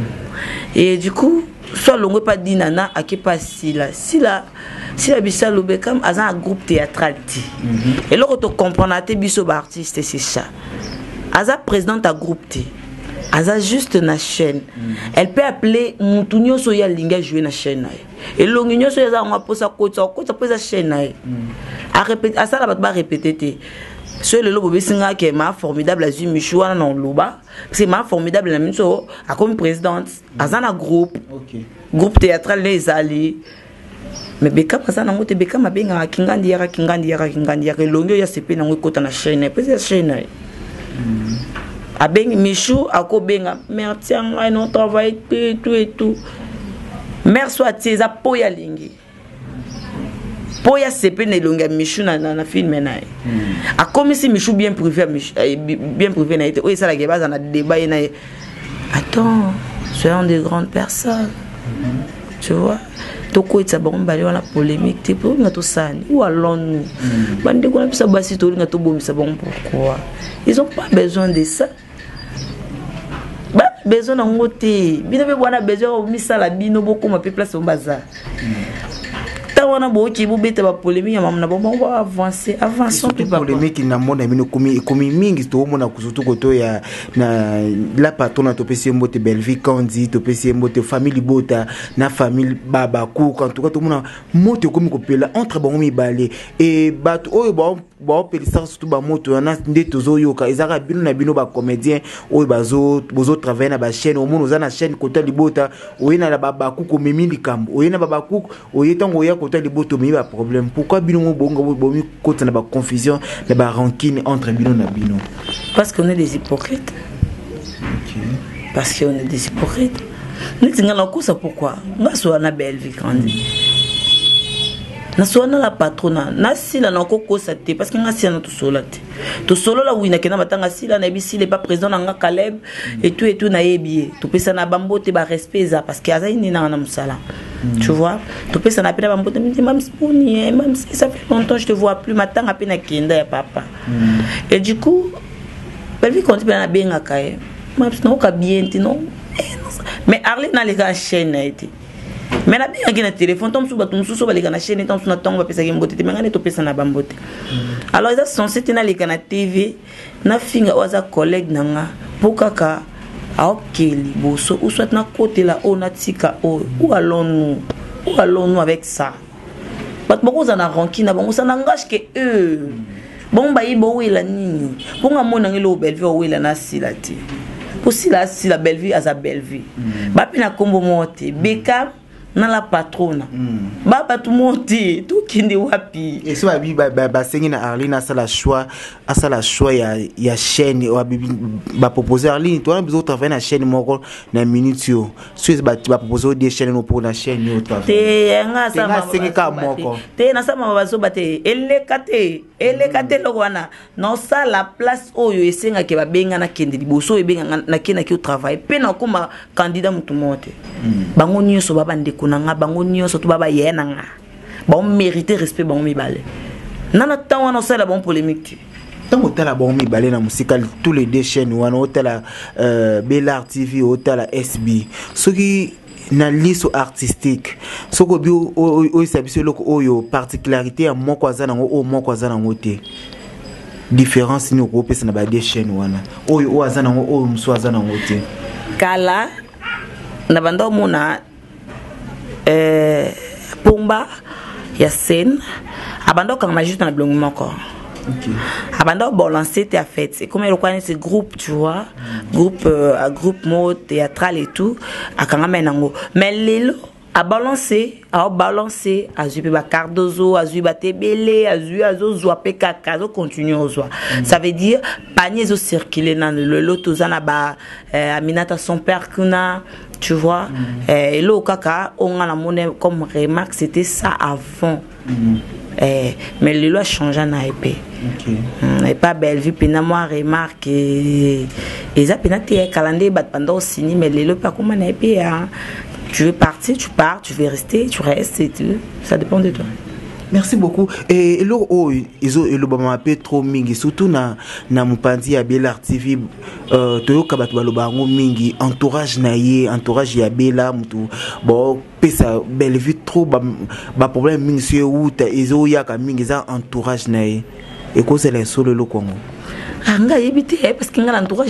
et du coup soit longue pas Dina na a qui pas si la si la si la Bissal Beckham a un groupe théâtral et là tu comprends te biso ba artiste c'est ça aza présidente à groupe T aza juste na chaîne elle peut appeler mutunyo so ya linga jouer na chaîne et longinyo so ya za nga posa kotsa kotsa posa chaîne a répéter à ça la ba répéter ce le lobo besinga que ma formidable azu Michou na non loba c'est ma formidable la minso a comme présidente aza na groupe OK groupe théâtral les alliés mais Beckham aza na ngote Beckham abenga kingandi yaka kingandi yaka kingandi yaka longyo ya sepe na ngokota na chaîne peut être chaîne abengi Michou akobenga merci ngai non travail tout tout et tout merci soit eza poya lingi poya sepe ne longa Michou na na film na a comme si Michou bien privé bien privé na été oui ça la base na débat na attends soyons des grandes personnes tu vois toko etsa bon bali wana polémique te pour nga to sani ou allons-nous bande ko na pisa basi to nga to bomisa bon pourquoi ils ont pas besoin de ça ba besoin na ngote bino be bwana besoin o misala bino boko ma pe place au bazar tawana bo ki bo beta ba polémique ya mamna bon on va avancer avançons plus pas polémique na mona mino komi komi mingi to mona kusutu koto ya na la patona to pesi mbote Belleville Kandi to pesi mbote famille bota na famille baba ku en tout cas to mona moto komi kopela entre bon mi balé et bato oyo ba ba pelisa surtout ba moto na ndeto zo yoka ezaka bino na bino ba comédien oyo bazo bozo travailler na ba chaîne au monde na chaîne kota libota oyena na baba ku ko memi likambo oyena baba ku oyetango ya kota liboto mi ba problème pourquoi bino mo bongo bomi kota na ba confusion na ba rancune entre bino na bino parce qu'on est des hypocrites. OK parce qu'on est des hypocrites nous tinga na kosa pourquoi ngaso na Belleville Kandi na sona la patrona na sila na koko sate parce que nga sila na to solo te to solo la wina kena batanga sila na bisi le pas président na nga Caleb et tout et tout na yebie to pesa na bambote ba respect za parce que aza ni na na musala tu vois to pesa na pena bambote me mam sponi même si ça fait longtemps je te vois plus matanga pena kenda ya papa et du coup Belleville Kandi na benga kae mam non ka bien non mais Arlene na les gars chaîne a été mais na bien na téléphone tom suba tum suso balika na chaîne tom suna tongo pesa kimbote te mengane to pesa na bambote alors ils sont censés na lika na T V na finga waza collègue nanga pokaka aokeli boso ou soit na côté là on a tika o où allons-nous où allons-nous avec ça bat boko za na rancune bango ça n'engage que eux bon ba yibo wela nini bonga mona ngelo Belleville wela na silati pour si la si la Belleville à sa Belleville ba pina kombo mote Beckham na la patrona ba ba tout monter tout kindi wapi et ça ba ba ba sengi na Arline à ça la choix à ça la choix ya ya chaîne ba proposer Arline toi besoin travailler na chaîne moko na minute yo soit ba ba proposer des chaînes no pour na chaîne yo travailler te nga ça ma sengi ka moko te na ça ma bazo bate elle kate elle kate lokwana non ça la place oyo esenga ke ba benga na kende liboso e benga na kena ki au travail pe na koma candidat mutu mote bango nyoso baba ndeko nanga bango nyoso to baba yena nga ba mériter respect bango mibale nana tawa na sala bon polémique tant que la bon mibale na musical tous les deux chaînes wana hôtel euh Belar T V hôtel S B ce qui na liste artistique soko bi o sabiso loko oyo particularité à moko azana ngo o moko azana ngote différence ni ko pesa na ba deux chaînes wana oyo o azana ngo o mso azana ngote kala na banda mona euh Pomba, il y a scène. Abandon quand on juste dans le blog encore. Okay. Abandon balancer t'es à fait. C'est comme le coin ce groupe, tu vois, mm. groupe euh, groupe mode théâtral et tout. À quand on nango. Mais les à balancer, à balancer, à zuiper ba Cardozo, à zuiper ba Tebele, à zuiper à zoaper kaka, à continuer au zoa. Ça veut dire panier zo circuler dans le lot aux anaba, Aminata son père kuna, tu vois. Mm. Et le kaka, on a la monnaie comme remarque, c'était ça avant. Mm. Eh, mais le loi change en A P. Et pas belle vie, puis moi remarque et ça puis n'as calendrier bat pendant au ciné, mais le loi pas comme en A P. Tu veux partir, tu pars, tu veux rester, tu restes, et tu... ça dépend de toi. Merci beaucoup. Et là, oh, ils ont le bon appel trop mingi, surtout na na mupandi ya Bela T V. Euh, toyo kabatu balobango mingi, entourage naie, entourage ya Bela mutu. Bon, pesa belle vie trop ba ba problème mingi sur route, ils ont ya ka mingi za entourage naie. Et quoi c'est les solo le Congo. Anga éviter parce qu'il y a l'entourage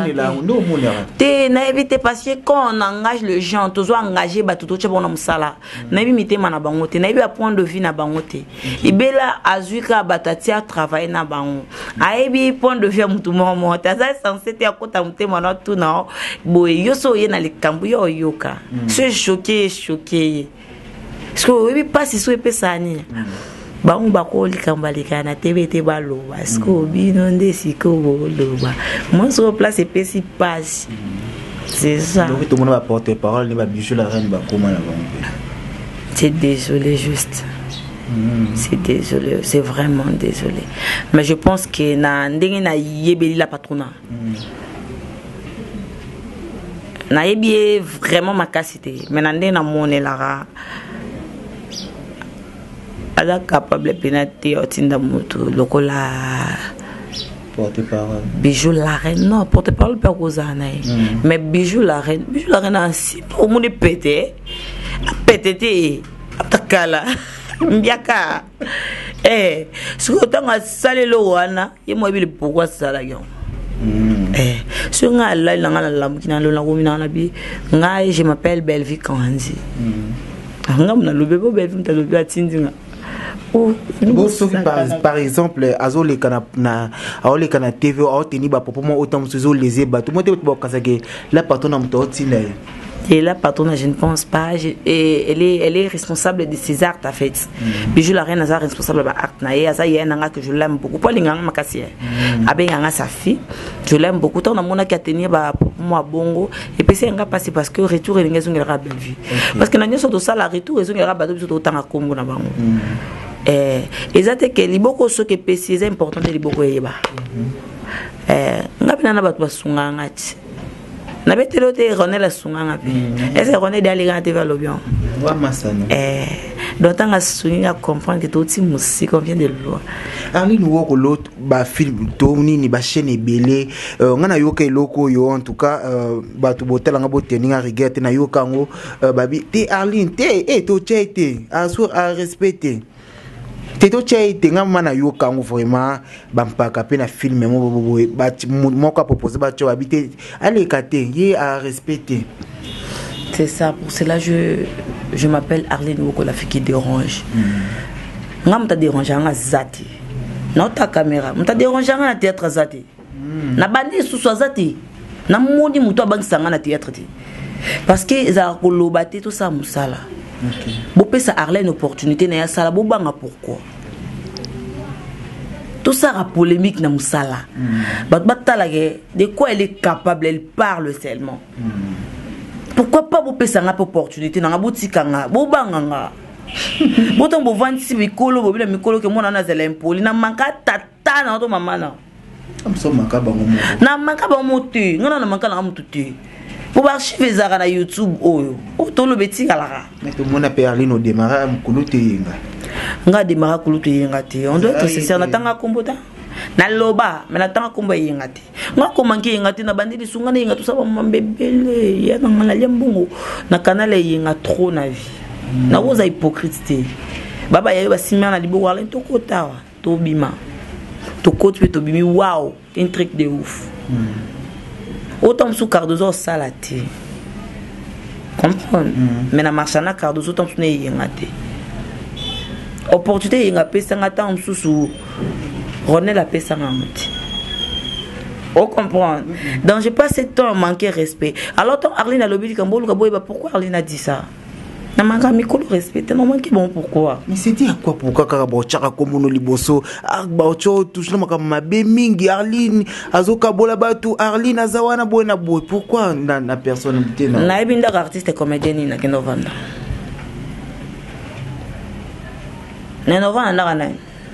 na éviter parce que quand on engage le gens toujours engagé ba tout tout bon musala na éviter mana bangote na éviter point de vue na bangote ibela azuka batatia travailler na bango aibi point de vue mutu momo taza censé te akota mutema na tout na boy yoso ye na likambu yo yoka c'est choqué choqué parce que oui pas si so epesani bango bakoli kambalika na T V T baloba parce que bino ndesiko boloba moi sur place epesi passe c'est ça donc tout le monde va porter parole ne va bijou la reine ba comment la bango c'est désolé juste mm. c'est désolé c'est vraiment désolé mais je pense que na ndenge na yebeli la patrona mm. na yebi vraiment ma capacité mais na ndenge na mone la ala capable pénalité otinda moto lokola porte-parole bijou la reine non porte-parole pas kozana mm. mais bijou la reine bijou la reine ainsi au monde pété pété atakala mbiaka eh ce que tanga salé lo wana yemo bile pourquoi sala yo mm. eh ce nga la la nga la mukina lo la komina na bi nga je m'appelle Bellevie Kanzi mm. nga mna lo bebo Bellevie mta lo bi atindinga. Oh, par, par exemple, azo le kana na azo le kana T V au teni ba popo mo autant muzo les ba tout monde ba kasake la patron na mto tila. Et la patronne, je ne pense pas. Je, et elle est, elle est responsable de ses actes en fait. Mm. Bijou la reine est responsable de ses actes. Et ça, il y a un que je l'aime beaucoup. Pas l'inganga makasi. Avec un sa fille, je l'aime beaucoup. Tant on a qu'à tenir bah moi bongo. Et puis c'est un gars passé parce que retour est une grave belle vie. Parce que nous sommes sur ça la retour est une grave belle vie tout autant à Congo na bango. Eh, et ça c'est que les beaucoup ce qui est c'est important de les beaucoup yeba. Eh, ngapina na batu basunga ngati. Na betelo te René la sunga ngapi. Est-ce que René d'aller dans T V lobion? Wa masana. Eh, donc on a sunga comprendre que tout ti musique on vient de loin. Ali nous woko l'autre ba film to ni ba chaîne belé ngana yoka loko yo en tout cas ba to botel nga boteni nga regret na yoka ngo babi te Arline te et to chete assure à respecter. Teto chai tenga mana yo kango vraiment bampaka pe na film mo bo ba mo ka proposer ba cho habiter allez kate yé à respecter. C'est ça pour cela je je m'appelle Arline Woko la fille qui dérange. Mm. Ngam ta dérange nga zati. Na ta caméra, mta dérange nga na théâtre zati. Mm. Na bandi sous zati. Na moni muto bangsanga na théâtre ti. Parce que za ko lobate tout ça musala. Okay. Bopé ça Arlène une opportunité na ya sala bobanga pourquoi tout ça a polémique na musala mm. Bat batala de quoi elle est capable elle parle seulement mm. Pourquoi pas bopé ça une opportunité na boutique nga bobanga nga boton bo vendre si mikolo bobila mikolo ke mona na zela impoli na manka tata na to mama na amso manka bango mo na manka bango motu ngana na manka na mutu te. Pour archiver ça na YouTube oyo oto lo beti kala mais tout le monde a perdu no démarrer mukuluté yinga nga démarrer kuluté yinga te on doit être sincère na tanga kombota na loba mais na tanga kombo yinga te nga ko manki yinga te na bandeli sunga na yinga to saba mbebele ya na ngala liambungu na kanala yinga trop na vie na woza hypocrite te baba yayo basimia na libo wala to kotawa to bima to kote to bimi wow un truc de ouf. Autant sous Cardozo salate. Comprendre. Mais na marchana Cardozo tant ne yengate. opportunité yenga pesa ngata msusu René la pesa ngamuti. On comprend. Donc j'ai pas ce temps manquer respect. Alors tant Arline a lobby Kambo Lukaboy, pourquoi Arline a dit ça? Na manga mikolo respect, non manqué bon pourquoi? Mais c'était à quoi pourquoi Karabo Chaka Komono Liboso, Arbaocho touche le makama Bemingi Arline Azoka Bolabatu Arline Azawana Buena Boy. Pourquoi na na personnalité na? Na ebinda artiste comédienne na kenovanda. Na novana na kana.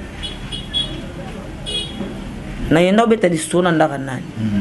Na yenda beta di sona ndaka nani.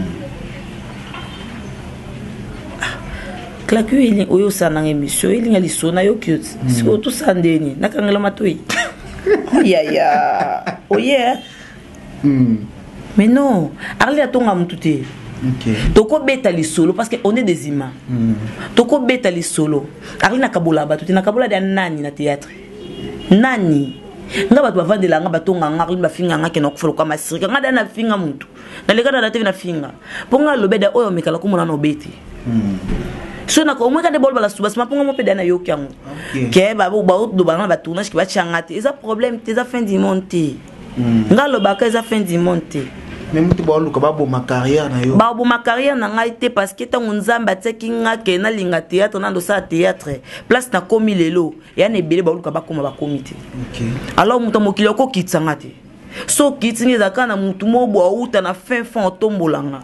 Claque il oyo sana émission il ngali sona yo cute. Siko tout sandeni nakangela matoi. Ya ya. Oye. Mais non, Arli atonga mutute. OK. Toko beta li solo parce que on est des humains. Toko beta li solo. Arli nakabola ba tuti nakabola de nani na théâtre. Nani nga batu bavandela nga batonga nga limba finga nga kena kufoloka masirika nga dana finga muntu na lekana na tv na finga ponga lobeda oyo mekala kumona no beti mm. So na ko mweka de bol bala subasma ponga mo peda na yoki yango ke ba ba do bana ba tournage ki ba changate eza problème te za fin du monde mm. Nga lobaka eza fin du monde. Même tu vois, luka babo ma carrière na yo. Babo ma carrière na ngai te parce que tango nzamba tseki nga ke na linga théâtre na ndo sa théâtre. Place na komi lelo. Ya ne bele ba luka ba koma ba komité. OK. Alors muto mokilo ko kitsanga te. So kitsingi zaka na mutu mobo auta na fin fond tombolanga.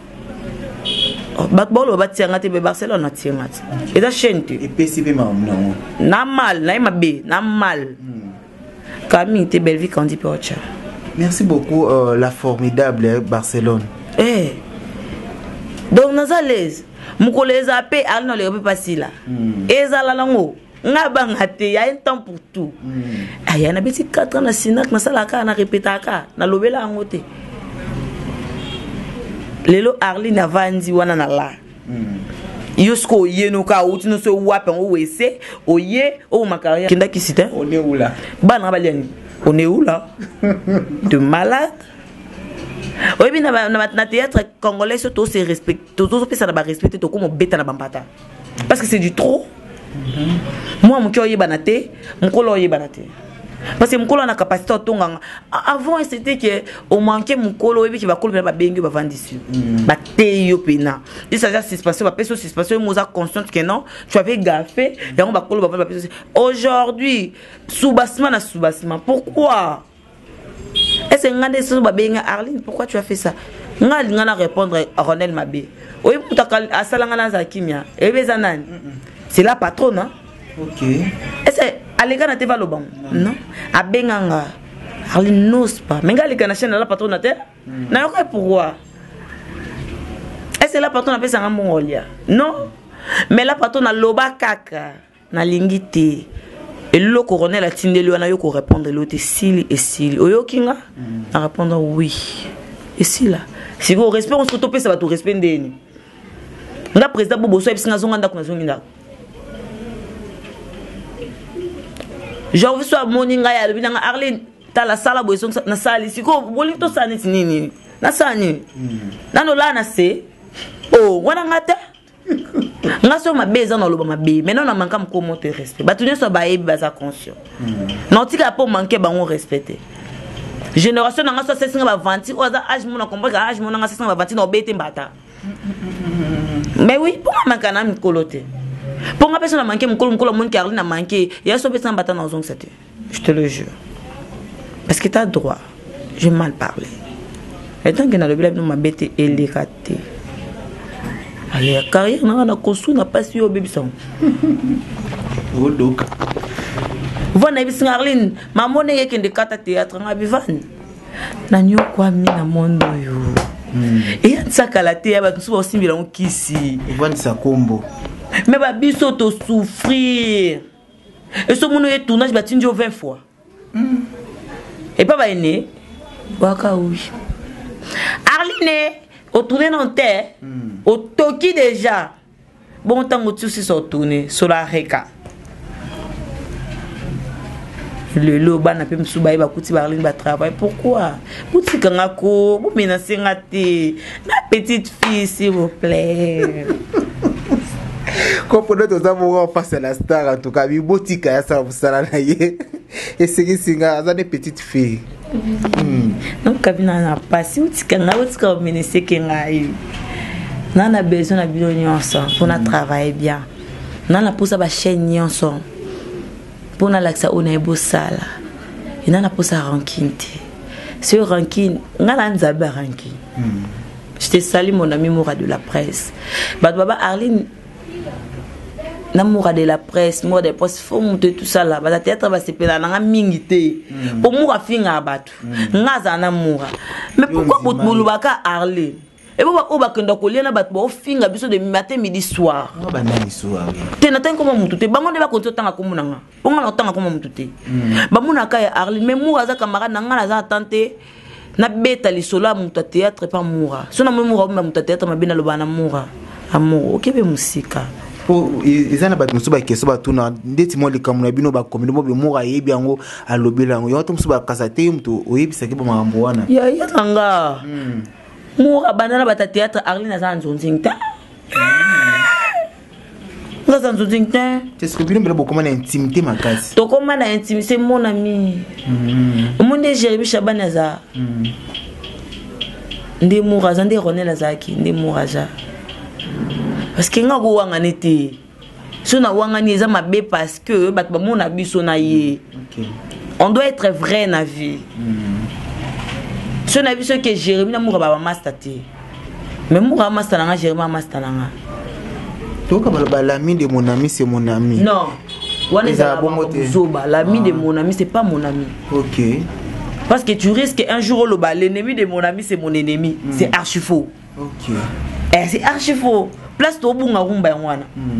Bat bolo ba tianga te be Barcelone na tianga te. Eza chente. Et P C B ma non. Na mal, na ma be, na mal. Camille te belle vie quand dit Pocha. Merci beaucoup, euh, la formidable hein, Barcelone. Eh. Donc, nous sommes à l'aise. Nous sommes à l'aise. Nous sommes à l'aise. Et ça, là, nous il y a un temps pour tout. Il y a un petit quatre ans, nous sommes à répéter. Nous sommes à l'aise. Lelo Arline a vendu wana na la. Yosko ye no ka uti no so wapen o wese o ye o makaria kinda kisita. On est où là? Bana baliani. On est où là? De malade. Oui, bien, dans théâtre congolais, tout se respecte. Tout se fait respecter, tout comme bêta na bambata. Parce que c'est du trop. Moi, mon cœur est banaté, mon colo est banaté. Parce que mon colo a la capacité de tonga. Avant, c'était que on manquait mon colo et qui va coller ma bengue va vendre ici. Baté yo pena. Et ça, ça se passe, ça passe, ça se passe. Moi, j'ai conscience que non, tu avais gaffé. Et on va coller, va vendre. Aujourd'hui, sous-bassement na sous-bassement. Pourquoi? Est-ce que ngande so babenga Arline, pourquoi tu as fait ça? Ngal ngana répondre à Ronel Mabé. Oui, pour ta asalanga na zakimia. Et bezanan. C'est la patronne, hein? OK. Est-ce que Alega na te va le bon? Non. Abenganga. Arline n'ose pas. Mais ngal na chaîne la patronne na te? Na yo pourquoi? Est-ce que la patronne a fait ça en Mongolia? Non. Mais la patronne a loba kaka na lingité. Et le coronel a tindé lui a eu qu'on répondre l'autre s'il et s'il. Oyo kinga a répondre oui. Et si là, si vous respect on se tope ça va tout respect ndeni. Nga président Bobo so ebsinga zonga ndako na zonginda. Genre vous soit moninga ya le binanga Arline ta la sala boison na sali siko boli to sani nini. Na sani. Na no la na se. Oh, wana ngata. Nga so mabeza na loba mabe mais non na manka mkomo te respect batunya so baebi baza conscient non tika po manquer bango respecter génération nga so sesinga ba vingt oza âge mona comprendre âge mona nga sesinga ba vingt na obete mbata mais oui pour manka na mikolote pour nga personne na manquer mkolo mkolo mon Carline na manquer ya so beta mbata na ozong c'était je te le jure parce que tu as droit j'ai mal parlé et tant que na le bilab no mabete elikate. Allez, la carrière n'a construit n'a pas su au bébé son. Oh donc. Vous n'avez pas Arline, ma monnaie qui est de quatre théâtre en Abivan. Nanyo quoi mi na mondo yo. Et ça qu'à théâtre nous sommes aussi bien qu'ici. Vendre sa combo. Mais ba biso to souffrir. Et ce monde est tournage batinjo vingt fois. Et pas ba ene. Waka oui. Arline au tourner dans terre, au toki déjà. Bon temps où tu sais sur tourner sur la reka. Le loba n'a pas me soubaï ba kuti Arline ba travail. Pourquoi? Kuti kangako, vous menacez ngate. Ma petite fille s'il vous plaît. Comprenez tous amours face à la star en tout cas. Mi botika ya sa vous sala na ye. Et c'est que c'est des petites filles. Donc quand on a passé ou tu quand on a commencé que on a besoin de bien ensemble pour nous travailler bien. On a pour ça ba chaîne ensemble. Pour nous l'accès on a beau sala. Il a pour ça ranking. Ce ranking, on a un zabe ranking. Je te salue mon ami Moura de la presse. Bah baba Arline Namoura de la presse, moi des postes, faut monter tout ça là. Bah théâtre va se péter dans la mingité. Pour Moura finga battu. Ngaza Namoura. Mais pourquoi pour Moulubaka Arline? Et pourquoi on va quand on colline battu pour finga biso de matin midi soir. On va nani soir. T'es n'attends comment monter. Bah mon débat quand on t'en a comme nanga. On a l'entend comment monter. Bah mon akaya Arline. Mais Moura za camarade nanga la za tenté. Na beta li sola muta théâtre pas Moura. Sona Moura ba muta théâtre ma bina lobana Moura. Amour. Ok be musika. Pour ils en a battu musuba keso ba tuna ndeti mo likamuna bino ba komino bo be Moura yebi yango alobela yango. Yo to musuba kasate mtu oyebisa ke ba mambo wana. Ya ya tanga. Moura banana bata théâtre Arline za nzonzingta. Ngaza nzonzingta. Est-ce que bino bela bokoma na intimité makasi. To koma na intimité mon ami. Monde Jérémy Chabana za. Ndi Moura za ndi Ronel Zaki ndi Moura za. Parce que nga go wanga nete. So na wanga ni za mabe parce que bat ba mon abiso na ye. On doit être vrai na vie. So na biso que Jérémy na Moura ba master-té. Mais Moura master na Jérémy master na. Donc l'ami de mon ami c'est mon ami. Non. L'ami de mon ami c'est pas mon ami. OK. Parce que tu risques un jour le bas l'ennemi de mon ami c'est mon ennemi. Mm. C'est archi faux. OK. Eh c'est archi faux. Place to bunga rumba wana.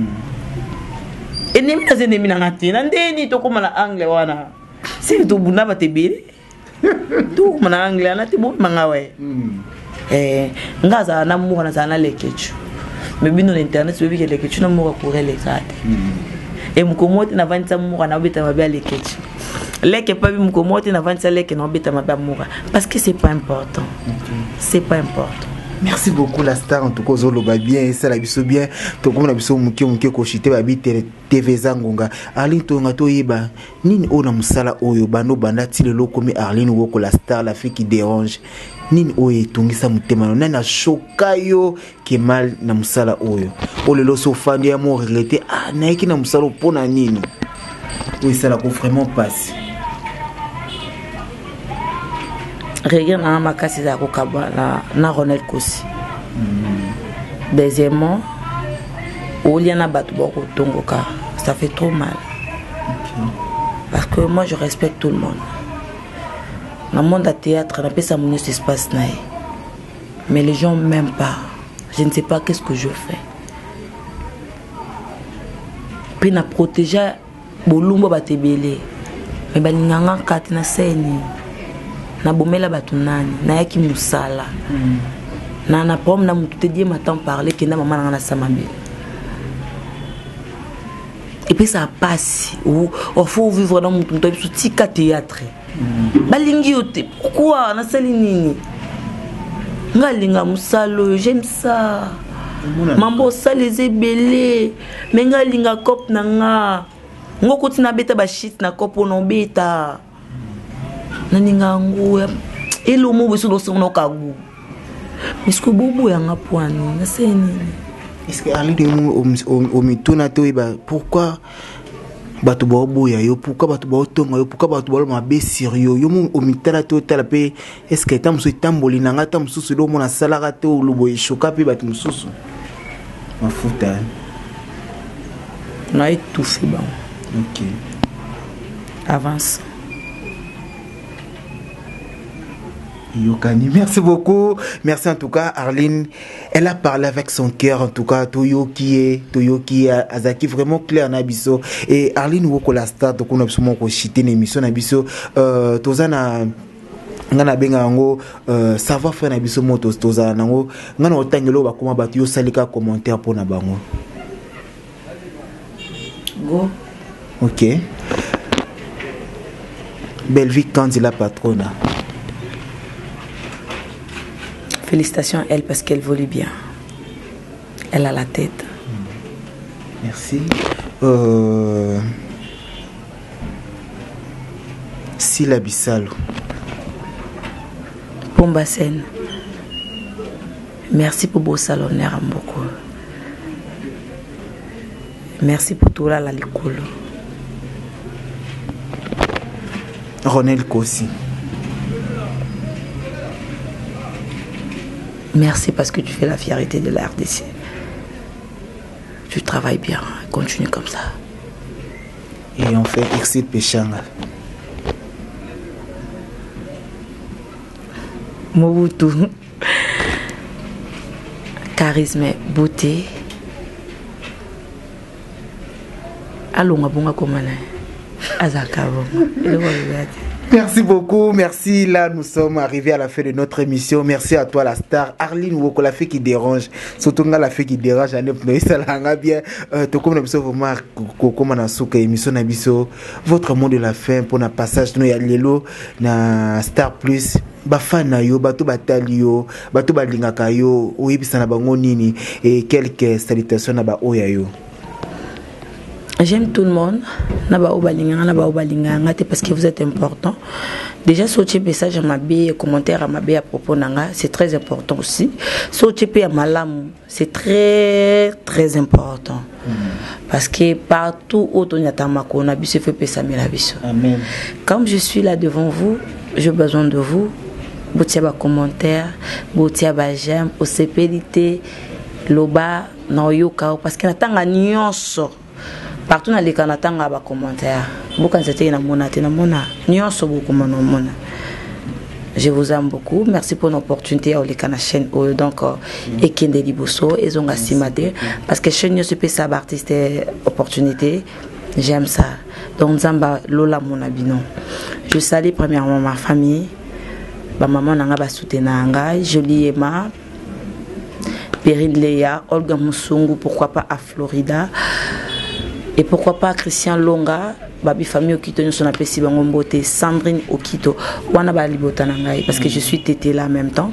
Ennemi na ennemi na ngati. Ndeni to koma na angle wana. Si to buna ba te bere. To koma na angle na te bo manga we. Eh ngaza na mu na zana lekechu. Mais bien dans internet tu veux que lekechu na mu ko rele zate. Et mukomote na vanta mu na beta mabia lekechu. Leke pas mukomote na vanta leke na beta mabia mu parce que c'est pas important. C'est pas important. Merci beaucoup la star en tout cas zolo ba bien et ça la biso bien to comme na biso muke muke ko chite ba bi T V zangonga Arline to ngato yeba nini ona musala oyo bando banda ti lelo komi Arline woko la star la fille qui dérange nini oyo tungisa mutema na na choka yo ke mal na musala oyo o lelo so fandi ya mo regretter ah na yeki na musala pona nini oui ça la ko vraiment passe. Regarde na makasi za kokaba na na Ronel Kosi. Deuxièmement, Oliana Batboko Tongoka, ça fait trop mal. Parce que moi je respecte tout le monde. Dans le monde de théâtre, on appelle ça mon espace naï. Mais les gens m'aiment pas. Je ne sais pas qu'est-ce que je fais. Puis na protéger bolumba batebele. Mais balinganga katina seni. Na bomela batu nani na yaki musala na na pom na mutu te die matin parler que na maman na samabe et puis ça passe ou il faut vivre dans mutu to biso tika théâtre balingi yote pourquoi na sali nini ngalinga musalo j'aime ça mambo sali zebele mais ngalinga cop na nga ngoko tina beta ba shit na kopo no beta naninga nguya ilo mo biso do sono kagu misko bobo yanga poani na seni est-ce que ali de au mituna to iba pourquoi batu bobo ya yo pourquoi batu bo tonga yo pourquoi batu bo ma be sérieux yo mo au mitala to tala pe est-ce que tam so tamboli nanga tam susu do mo na salaka to lubo ishoka pe batu mususu mafuta na étouffé bon. OK avance. Yokani, merci beaucoup. Merci en tout cas, Arline. Elle a parlé avec son cœur, en tout cas, Toyo qui est, Toyo qui est, Azaki, vraiment clair, Nabiso. Et Arline, Woko la star, donc on a absolument chité une émission, Nabiso. Euh, Tozana, ngana benga ngo euh, savoir faire Nabiso moto, Tozana, ngo, ngana otangelo, ba comment battu, yo salika commentaire pour na bango. Go. Ok. Belle vie quand il a patrona. Félicitations à elle parce qu'elle volait bien. Elle a la tête. Merci. Euh... Sila Bissalo. Pomba Sen. Merci pour beau salonnaire beaucoup. Merci pour tout là la l'école. Ronel Kossi. Merci parce que tu fais la fierté de la R D C. Tu travailles bien, continue comme ça. Et on fait Exil Péchanga. Mobutu. Charisme, beauté. Allons, on va comment Merci beaucoup, merci. Là, nous sommes arrivés à la fin de notre émission. Merci à toi, la star Arline Woko, la fée qui dérange. Surtout la fée qui dérange. Bien, votre mot de la fin pour un passage. Nous y a na Star Plus. Bafana yo, bato batali yo, bato balingaka yo, oyebisa na bango nini et quelques salutations na ba oya yo. J'aime tout le monde, naba obalinga, naba obalinga, parce que vous êtes important. Déjà, sauter message à ma bé, commentaire à ma bé à propos nanga, c'est très important aussi. Sauter à malam, c'est très très important. Mm. Parce que partout où on y a tamako, on a bu se fait pesa melabiso. Amen. Comme je suis là devant vous, j'ai besoin de vous. Boutia ba commentaire, boutia ba j'aime, au cpdité, loba, na yoka, parce que natanga nyonso. Partout dans les Canadiens, il y a des commentaires. Beaucoup de Je vous aime beaucoup. Merci pour l'opportunité à la chaîne. Donc, et qui est Liboso, et ont assimilé. Parce que chaîne ne peut pas artiste opportunité. J'aime ça. Donc, Zamba Lola mon abino. Je salue premièrement ma famille. Ma maman n'a pas soutenu. Jolie Emma. Perrine Léa. Olga Moussungu. Pourquoi pas à Florida. Et pourquoi pas Christian Longa, babi famille Okito, nous sommes appelés Sibangombote, Sandrine Okito, Wana Bali Botanangai, parce que je suis tété là en même temps.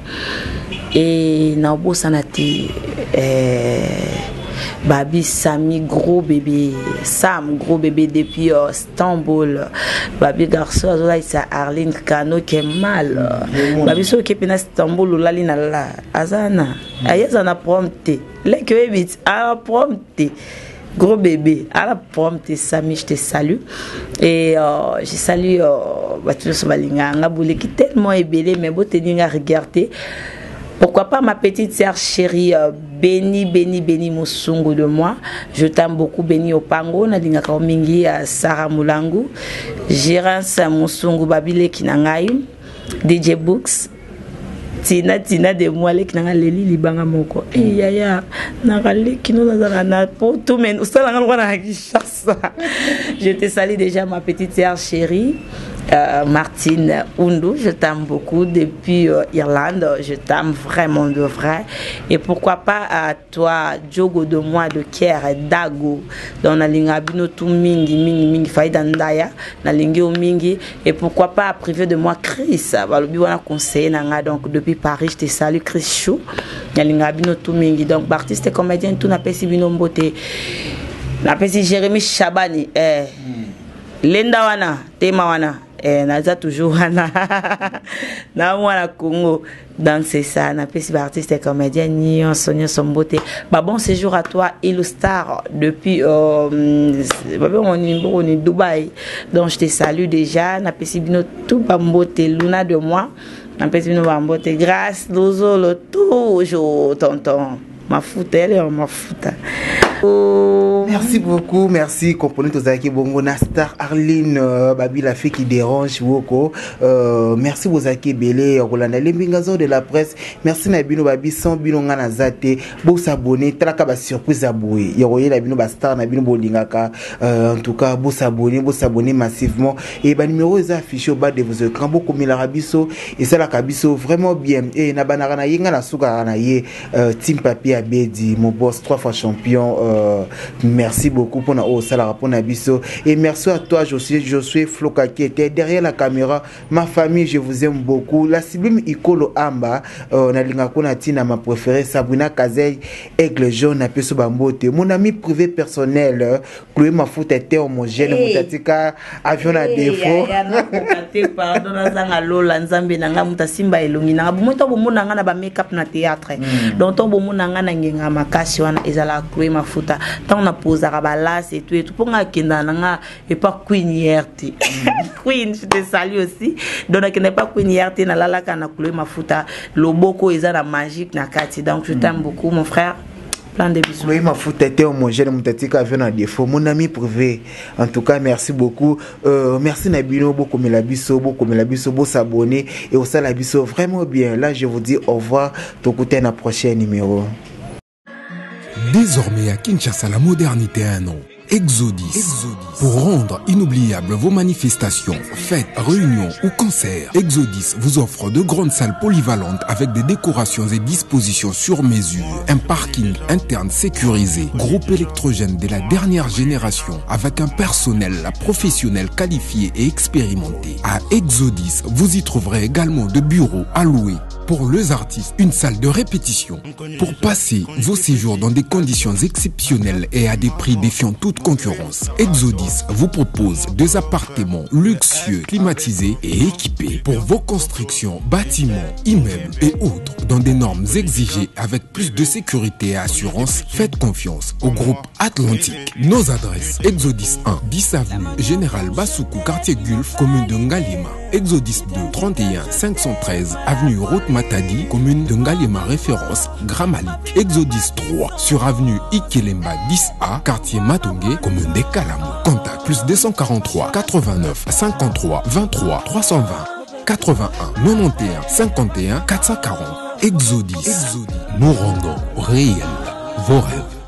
Et Naobo Sanati, eh, babi Sami, gros bébé, Sam, gros bébé depuis uh, Istanbul, babi garçon, Azola, c'est Arline Kano qui est mal. Babi so qui est pena Istanbul, Lalina la, Azana, Ayazana prompté, les que vite, a prompté. Gros bébé, à la prompte, Sami, je te salue. Et euh, je salue Batulo Somalinga, Ngaboulé qui est tellement ébélé, mais beau tenir à regarder. Pourquoi pas ma petite sœur chérie, euh, béni, béni, béni Moussungu de moi. Je t'aime beaucoup, béni Opango, Nadinga Kaumingi, Sarah Moulangu, Gérance Moussungu Babile Kinangaï, D J Books. Tina tina de moi les qui n'ont leli libanga moko et yaya n'arrêtez qui nous a na pour tout mais nous sommes en train de ça. Je te salue déjà ma petite sœur chérie euh, Martine Undu, je t'aime beaucoup depuis euh, Irlande, je t'aime vraiment de vrai et pourquoi pas à toi Djogo de moi de Kier et Dago dans la ligne abino tout mingi mingi mingi faïda ndaya na ligne mingi et pourquoi pas privé de moi Chris balobi wana conseiller nanga donc depuis Paris, je te salue Chris Chou. Donc, artiste et comédien, tout n'a pas si bien beauté. N'a pas si Jérémy Chabani, eh, Linda Wana, Tema Wana, eh, Naza toujours Wana, na Wana Congo. Donc, c'est ça, n'a pas si artiste et comédien, ni en sonia son beauté. Bah, bon séjour à toi, Illustar, depuis, euh, on est Dubaï. Donc, je te salue déjà, n'a pas si bien tout pas beauté, Luna de moi. Un petit nous va beauté grâce Lozolo toujours tonton ma foute elle est ma foute. Merci beaucoup, merci. Comprenez tous avec Bongo Nastar Arline euh, Babi la fée qui dérange Woko. Euh, merci vous aki belé Rolanda Lembingazo de la presse. Merci Nabino Babi sans bino ngana zate. Beau s'abonner, traka ba surprise aboué. Yoroye la bino ba star Nabino Bolingaka. Euh, en tout cas, beau s'abonner, beau s'abonner massivement. Et ba numéro est affiché au bas de vos écrans. Beaucoup mille arabiso et ça la kabiso vraiment bien. Et nabanarana yenga la souka na ye Team Papi Abedi, mon boss trois fois champion. Euh, Merci beaucoup pour au salara pour Nabiso. Et merci à toi, Josué, Josué Floka, qui était derrière la caméra. Ma famille, je vous aime beaucoup. La sublime Ikolo Amba, on a l'ingakona tina ma préférée, Sabrina Kazey, Aigle Jaune, Apeso Bambote. Mon ami privé personnel, Chloé Mafout était homogène, Moutatika, avion à défaut. Pardon, Nazanga Lola, Nzambe, Nanga, Moutasimba, Elongina. Bomoto Bomonanga na ba make-up na théâtre. Donc, ton Bomonanga Nanga Makasi, wana ezala Chloé Mafuta. Tant na posera balas et tout et tout. Pour nga kenda nanga et pas Queen Yerti. Queen, je te salue aussi. Donc, il n'est pas Queen Yerti, na lala kana Chloé Mafuta. Loboko ezala magique na kati. Donc, je t'aime beaucoup, mon frère. Plein de bisous. Oui, ma foot était homogène, mon tatika avait un défaut. Mon ami privé. En tout cas, merci beaucoup. Euh, merci Nabino, beaucoup mais la biso, beaucoup mais la biso, beau s'abonner et au sein la biso vraiment bien. Là, je vous dis au revoir. Ton côté à un prochain numéro. Désormais à Kinshasa, la modernité a un nom. Exodis. Exodis. Pour rendre inoubliables vos manifestations, fêtes, réunions ou concerts, Exodis vous offre de grandes salles polyvalentes avec des décorations et dispositions sur mesure, un parking interne sécurisé, groupe électrogène de la dernière génération avec un personnel professionnel qualifié et expérimenté. À Exodis, vous y trouverez également de bureaux à louer. Pour les artistes, une salle de répétition. Pour passer vos séjours dans des conditions exceptionnelles et à des prix défiant toute concurrence, Exodis vous propose des appartements luxueux, climatisés et équipés pour vos constructions, bâtiments, immeubles et autres dans des normes exigées avec plus de sécurité et assurance. Faites confiance au groupe Atlantique. Nos adresses: Exodis un, dix avenue Général Bassoukou, quartier Gulf, commune de Ngalima. Exodis deux, trente et un cinq cent treize avenue Route Matadi, commune de Ngalima, référence Gramalik. Exodis trois sur avenue Ikelemba dix A, quartier Matongé, commune de Kalamo. Contact plus deux cent quarante-trois quatre-vingt-neuf cinquante-trois vingt-trois trois cent vingt quatre-vingt-un quatre-vingt-onze cinquante et un quatre cent quarante. Exodis. Exodis. Nous rendons réel vos rêves.